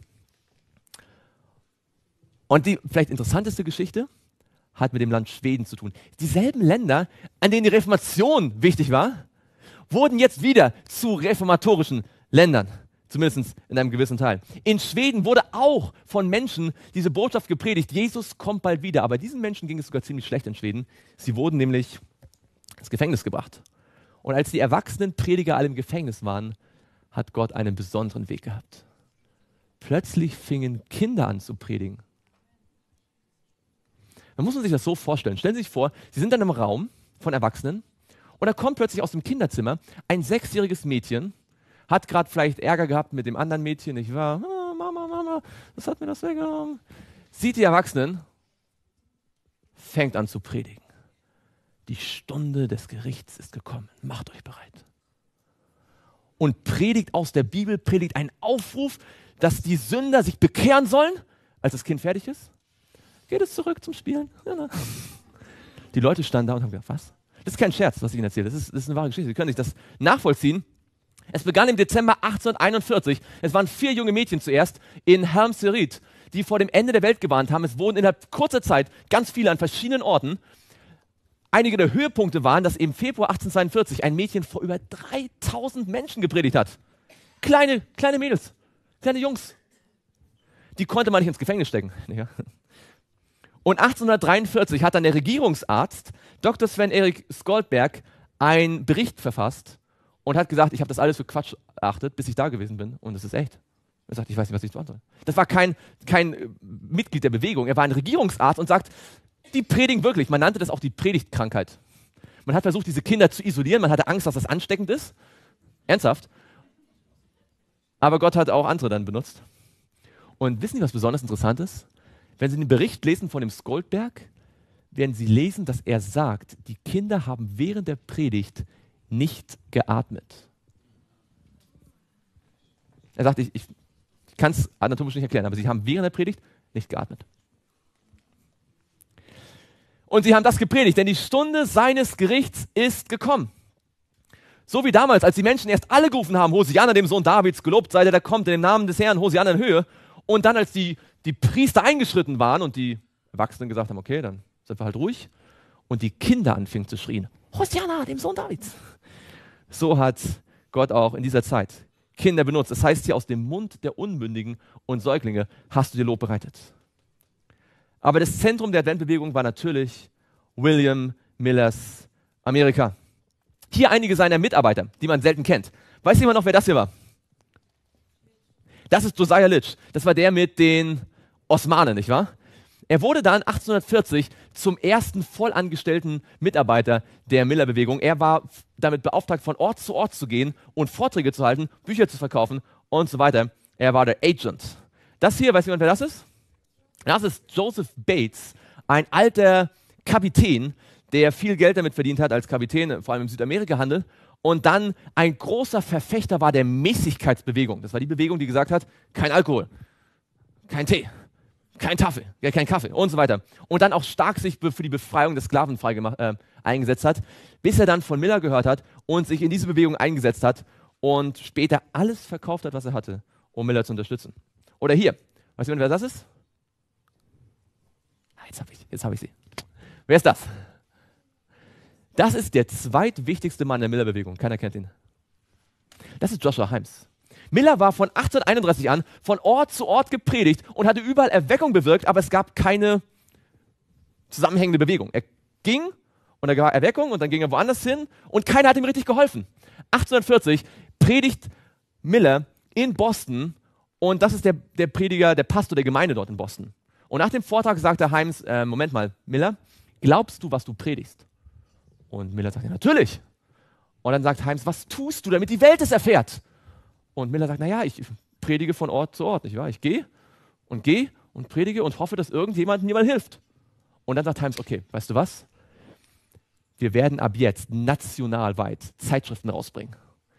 [SPEAKER 1] Und die vielleicht interessanteste Geschichte hat mit dem Land Schweden zu tun. Dieselben Länder, an denen die Reformation wichtig war, wurden jetzt wieder zu reformatorischen Ländern, zumindest in einem gewissen Teil. In Schweden wurde auch von Menschen diese Botschaft gepredigt, Jesus kommt bald wieder. Aber diesen Menschen ging es sogar ziemlich schlecht in Schweden. Sie wurden nämlich ins Gefängnis gebracht. Und als die erwachsenen Prediger alle im Gefängnis waren, hat Gott einen besonderen Weg gehabt. Plötzlich fingen Kinder an zu predigen. Man muss sich das so vorstellen. Stellen Sie sich vor, Sie sind in einem Raum von Erwachsenen und da kommt plötzlich aus dem Kinderzimmer ein sechsjähriges Mädchen, hat gerade vielleicht Ärger gehabt mit dem anderen Mädchen, nicht wahr? Oh, Mama, Mama, das hat mir das weggenommen. Sieht die Erwachsenen, fängt an zu predigen. Die Stunde des Gerichts ist gekommen. Macht euch bereit. Und predigt aus der Bibel, predigt einen Aufruf, dass die Sünder sich bekehren sollen, als das Kind fertig ist. Geht es zurück zum Spielen? Ja, die Leute standen da und haben gedacht, was? Das ist kein Scherz, was ich Ihnen erzähle. Das ist, das ist eine wahre Geschichte. Sie können sich das nachvollziehen. Es begann im Dezember achtzehnhunderteinundvierzig. Es waren vier junge Mädchen zuerst in Helmserid, die vor dem Ende der Welt gewarnt haben. Es wurden innerhalb kurzer Zeit ganz viele an verschiedenen Orten. Einige der Höhepunkte waren, dass im Februar achtzehnhundertzweiundvierzig ein Mädchen vor über dreitausend Menschen gepredigt hat. Kleine, kleine Mädels, kleine Jungs. Die konnte man nicht ins Gefängnis stecken. Ja. Und achtzehnhundertdreiundvierzig hat dann der Regierungsarzt Doktor Sven Erik Skjoldberg einen Bericht verfasst und hat gesagt, ich habe das alles für Quatsch erachtet, bis ich da gewesen bin und es ist echt. Er sagt, ich weiß nicht, was ich tun soll. Das war kein, kein äh, Mitglied der Bewegung, er war ein Regierungsarzt und sagt, die predigen wirklich. Man nannte das auch die Predigtkrankheit. Man hat versucht, diese Kinder zu isolieren, man hatte Angst, dass das ansteckend ist. Ernsthaft. Aber Gott hat auch andere dann benutzt. Und wissen Sie, was besonders interessant ist? Wenn Sie den Bericht lesen von dem Skjoldberg, werden Sie lesen, dass er sagt, die Kinder haben während der Predigt nicht geatmet. Er sagt, ich, ich kann es anatomisch nicht erklären, aber sie haben während der Predigt nicht geatmet. Und sie haben das gepredigt, denn die Stunde seines Gerichts ist gekommen. So wie damals, als die Menschen erst alle gerufen haben, Hosianna dem Sohn Davids, gelobt sei der, der kommt in dem Namen des Herrn, Hosianna in Höhe. Und dann, als die, die Priester eingeschritten waren und die Erwachsenen gesagt haben, okay, dann sind wir halt ruhig. Und die Kinder anfingen zu schrien, Hosianna dem Sohn Davids. So hat Gott auch in dieser Zeit Kinder benutzt. Das heißt hier, aus dem Mund der Unmündigen und Säuglinge hast du dir Lob bereitet. Aber das Zentrum der Adventbewegung war natürlich William Millers Amerika. Hier einige seiner Mitarbeiter, die man selten kennt. Weiß jemand noch, wer das hier war? Das ist Josiah Litch. Das war der mit den Osmanen, nicht wahr? Er wurde dann achtzehnhundertvierzig zum ersten vollangestellten Mitarbeiter der Miller-Bewegung. Er war damit beauftragt, von Ort zu Ort zu gehen und Vorträge zu halten, Bücher zu verkaufen und so weiter. Er war der Agent. Das hier, weiß jemand, wer das ist? Das ist Joseph Bates, ein alter Kapitän, der viel Geld damit verdient hat als Kapitän, vor allem im Südamerika-Handel. Und dann ein großer Verfechter war der Mäßigkeitsbewegung. Das war die Bewegung, die gesagt hat, kein Alkohol, kein Tee, kein Kaffee, ja, kein Kaffee und so weiter. Und dann auch stark sich für die Befreiung des Sklaven freigemacht, äh, eingesetzt hat, bis er dann von Miller gehört hat und sich in diese Bewegung eingesetzt hat und später alles verkauft hat, was er hatte, um Miller zu unterstützen. Oder hier, weißt du, wer das ist? Jetzt habe ich, jetzt hab ich sie. Wer ist das? Das ist der zweitwichtigste Mann der Miller-Bewegung. Keiner kennt ihn. Das ist Joshua Himes. Miller war von achtzehnhunderteinunddreißig an von Ort zu Ort gepredigt und hatte überall Erweckung bewirkt, aber es gab keine zusammenhängende Bewegung. Er ging und da war Erweckung und dann ging er woanders hin und keiner hat ihm richtig geholfen. achtzehnhundertvierzig predigt Miller in Boston und das ist der, der Prediger, der Pastor der Gemeinde dort in Boston. Und nach dem Vortrag sagte Himes, äh, Moment mal, Miller, glaubst du, was du predigst? Und Miller sagt, ja, natürlich. Und dann sagt Himes, was tust du, damit die Welt es erfährt? Und Miller sagt, naja, ich predige von Ort zu Ort, nicht wahr? Ich gehe und gehe und predige und hoffe, dass irgendjemandem jemand hilft. Und dann sagt Himes, okay, weißt du was? Wir werden ab jetzt nationalweit Zeitschriften rausbringen.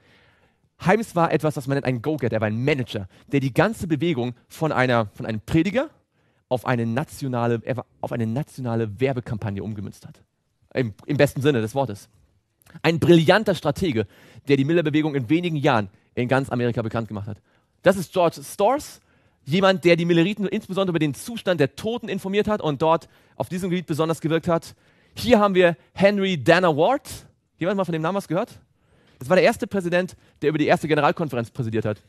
[SPEAKER 1] Himes war etwas, was man nennt ein Go-Getter, er war ein Manager, der die ganze Bewegung von, einer, von einem Prediger auf eine nationale, auf eine nationale Werbekampagne umgemünzt hat. Im, Im besten Sinne des Wortes. Ein brillanter Stratege, der die Miller-Bewegung in wenigen Jahren in ganz Amerika bekannt gemacht hat. Das ist George Storrs, jemand, der die Milleriten insbesondere über den Zustand der Toten informiert hat und dort auf diesem Gebiet besonders gewirkt hat. Hier haben wir Henry Dana Ward. Jemand mal von dem Namen was gehört? Das war der erste Präsident, der über die erste Generalkonferenz präsidiert hat.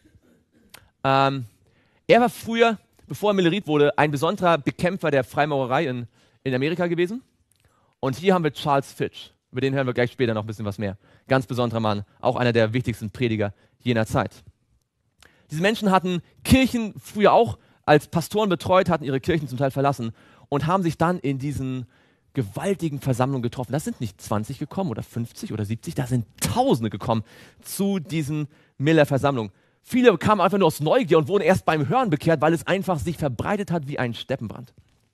[SPEAKER 1] Ähm, er war früher, bevor er Millerit wurde, ein besonderer Bekämpfer der Freimaurerei in, in Amerika gewesen. Und hier haben wir Charles Fitch. Über den hören wir gleich später noch ein bisschen was mehr. Ganz besonderer Mann, auch einer der wichtigsten Prediger jener Zeit. Diese Menschen hatten Kirchen früher auch als Pastoren betreut, hatten ihre Kirchen zum Teil verlassen und haben sich dann in diesen gewaltigen Versammlungen getroffen. Das sind nicht zwanzig gekommen oder fünfzig oder siebzig, da sind Tausende gekommen zu diesen Miller-Versammlungen. Viele kamen einfach nur aus Neugier und wurden erst beim Hören bekehrt, weil es einfach sich verbreitet hat wie ein Steppenbrand.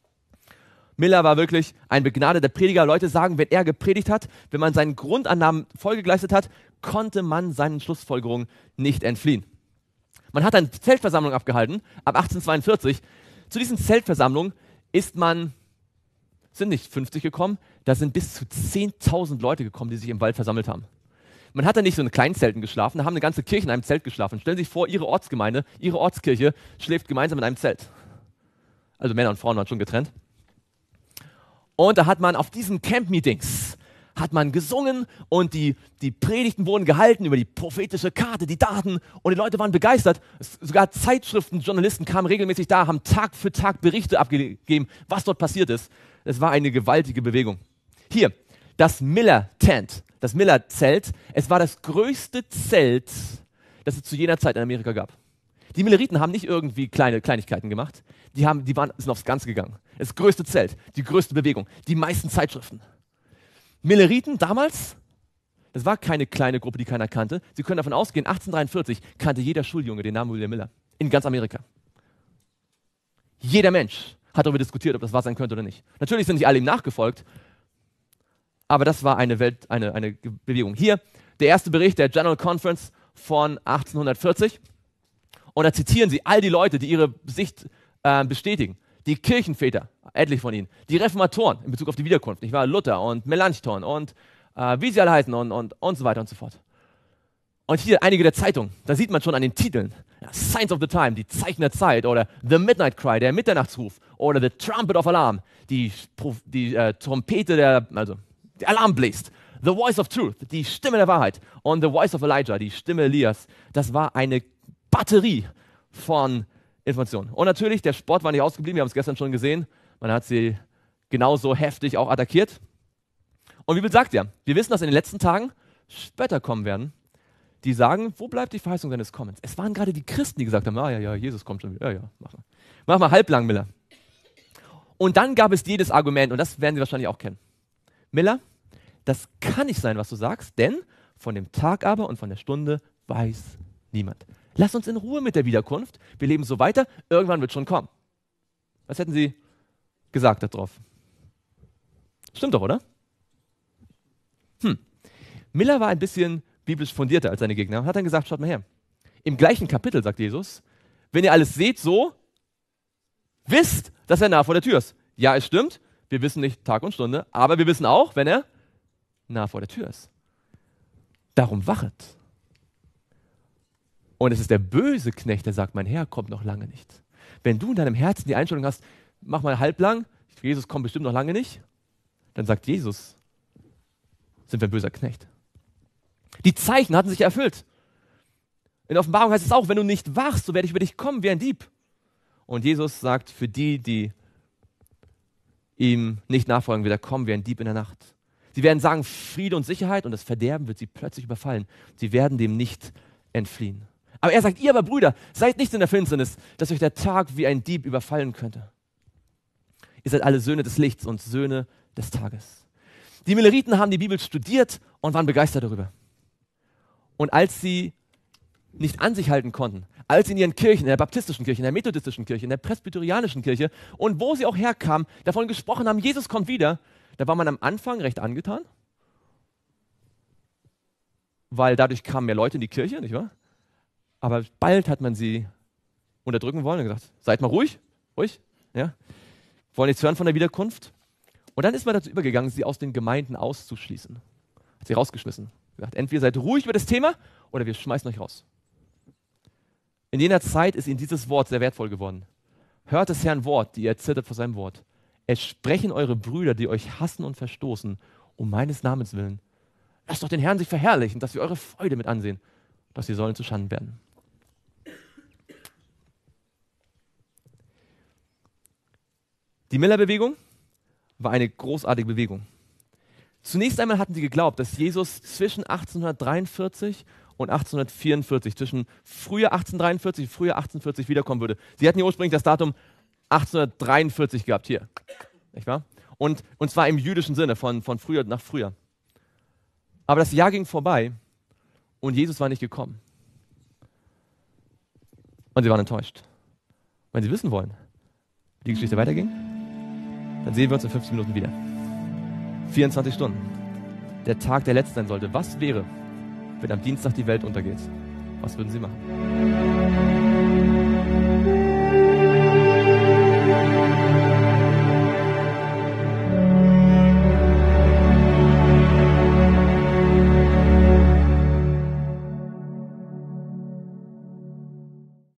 [SPEAKER 1] Miller war wirklich ein begnadeter Prediger. Leute sagen, wenn er gepredigt hat, wenn man seinen Grundannahmen Folge geleistet hat, konnte man seinen Schlussfolgerungen nicht entfliehen. Man hat eine Zeltversammlung abgehalten, ab achtzehnhundertzweiundvierzig. Zu diesen Zeltversammlungen ist man, sind nicht fünfzig gekommen, da sind bis zu zehntausend Leute gekommen, die sich im Wald versammelt haben. Man hat da nicht so in kleinen Zelten geschlafen, da haben eine ganze Kirche in einem Zelt geschlafen. Stellen Sie sich vor, Ihre Ortsgemeinde, Ihre Ortskirche schläft gemeinsam in einem Zelt. Also Männer und Frauen waren schon getrennt. Und da hat man auf diesen Camp-Meetings, hat man gesungen und die, die Predigten wurden gehalten über die prophetische Karte, die Daten und die Leute waren begeistert. Es, sogar Zeitschriften, Journalisten kamen regelmäßig da, haben Tag für Tag Berichte abgegeben, was dort passiert ist. Es war eine gewaltige Bewegung. Hier, das Miller-Tent, das Miller-Zelt, es war das größte Zelt, das es zu jener Zeit in Amerika gab. Die Milleriten haben nicht irgendwie kleine Kleinigkeiten gemacht, die, haben, die waren, sind aufs Ganze gegangen. Das größte Zelt, die größte Bewegung, die meisten Zeitschriften. Milleriten damals, das war keine kleine Gruppe, die keiner kannte. Sie können davon ausgehen, achtzehnhundertdreiundvierzig kannte jeder Schuljunge den Namen William Miller in ganz Amerika. Jeder Mensch hat darüber diskutiert, ob das wahr sein könnte oder nicht. Natürlich sind nicht alle ihm nachgefolgt, aber das war eine Welt, eine, eine Bewegung. Hier der erste Bericht der General Conference von achtzehnhundertvierzig. Und da zitieren sie all die Leute, die ihre Sicht äh, bestätigen. Die Kirchenväter, etliche von ihnen, die Reformatoren in Bezug auf die Wiederkunft, nicht wahr? Luther und Melanchthon und äh, wie sie alle heißen und, und, und so weiter und so fort. Und hier einige der Zeitungen, da sieht man schon an den Titeln, ja, Signs of the Time, die Zeichen der Zeit oder The Midnight Cry, der Mitternachtsruf oder The Trumpet of Alarm, die, die äh, Trompete, der, also der Alarm bläst. The Voice of Truth, die Stimme der Wahrheit und The Voice of Elijah, die Stimme Elias. Das war eine Batterie von Informationen. Und natürlich, der Sport war nicht ausgeblieben, wir haben es gestern schon gesehen. Man hat sie genauso heftig auch attackiert. Und die Bibel sagt ja, wir wissen, dass in den letzten Tagen Spötter kommen werden, die sagen, wo bleibt die Verheißung deines Kommens? Es waren gerade die Christen, die gesagt haben, ah ja, ja, Jesus kommt schon wieder. Ja, ja, mach mal. Mach mal halblang, Miller. Und dann gab es jedes Argument, und das werden Sie wahrscheinlich auch kennen. Miller, das kann nicht sein, was du sagst, denn von dem Tag aber und von der Stunde weiß niemand. Lass uns in Ruhe mit der Wiederkunft. Wir leben so weiter. Irgendwann wird schon kommen. Was hätten Sie gesagt darauf? Stimmt doch, oder? Hm. Miller war ein bisschen biblisch fundierter als seine Gegner. Hat dann gesagt, schaut mal her. Im gleichen Kapitel sagt Jesus, wenn ihr alles seht so, wisst, dass er nah vor der Tür ist. Ja, es stimmt. Wir wissen nicht Tag und Stunde, aber wir wissen auch, wenn er nah vor der Tür ist. Darum wachet. Und es ist der böse Knecht, der sagt, mein Herr kommt noch lange nicht. Wenn du in deinem Herzen die Einstellung hast, mach mal halblang, Jesus kommt bestimmt noch lange nicht, dann sagt Jesus, sind wir ein böser Knecht. Die Zeichen hatten sich erfüllt. In der Offenbarung heißt es auch, wenn du nicht wachst, so werde ich über dich kommen wie ein Dieb. Und Jesus sagt, für die, die ihm nicht nachfolgen, wird er kommen wie ein Dieb in der Nacht. Sie werden sagen, Friede und Sicherheit, und das Verderben wird sie plötzlich überfallen. Sie werden dem nicht entfliehen. Aber er sagt, ihr aber Brüder, seid nicht in der Finsternis, dass euch der Tag wie ein Dieb überfallen könnte. Ihr seid alle Söhne des Lichts und Söhne des Tages. Die Milleriten haben die Bibel studiert und waren begeistert darüber. Und als sie nicht an sich halten konnten, als sie in ihren Kirchen, in der baptistischen Kirche, in der methodistischen Kirche, in der presbyterianischen Kirche und wo sie auch herkamen, davon gesprochen haben, Jesus kommt wieder, da war man am Anfang recht angetan, weil dadurch kamen mehr Leute in die Kirche, nicht wahr? Aber bald hat man sie unterdrücken wollen und gesagt, seid mal ruhig, ruhig, ja, wollen nichts hören von der Wiederkunft. Und dann ist man dazu übergegangen, sie aus den Gemeinden auszuschließen. Hat sie rausgeschmissen. Gesagt, entweder seid ruhig über das Thema oder wir schmeißen euch raus. In jener Zeit ist ihnen dieses Wort sehr wertvoll geworden. Hört des Herrn Wort, die ihr zittert vor seinem Wort. Es sprechen eure Brüder, die euch hassen und verstoßen, um meines Namens willen. Lasst doch den Herrn sich verherrlichen, dass wir eure Freude mit ansehen, dass sie sollen zu Schanden werden. Die Miller-Bewegung war eine großartige Bewegung. Zunächst einmal hatten sie geglaubt, dass Jesus zwischen achtzehnhundertdreiundvierzig und achtzehnhundertvierundvierzig, zwischen Frühjahr achtzehnhundertdreiundvierzig und Frühjahr achtzehnhundertvierzig wiederkommen würde. Sie hatten hier ursprünglich das Datum achtzehnhundertdreiundvierzig gehabt, hier. Nicht wahr? Und, und zwar im jüdischen Sinne, von, von Frühjahr nach Frühjahr. Aber das Jahr ging vorbei und Jesus war nicht gekommen. Und sie waren enttäuscht. Wenn Sie wissen wollen, wie die Geschichte weiterging, dann sehen wir uns in fünfzehn Minuten wieder. vierundzwanzig Stunden. Der Tag, der letzte sein sollte. Was wäre, wenn am Dienstag die Welt untergeht? Was würden Sie machen?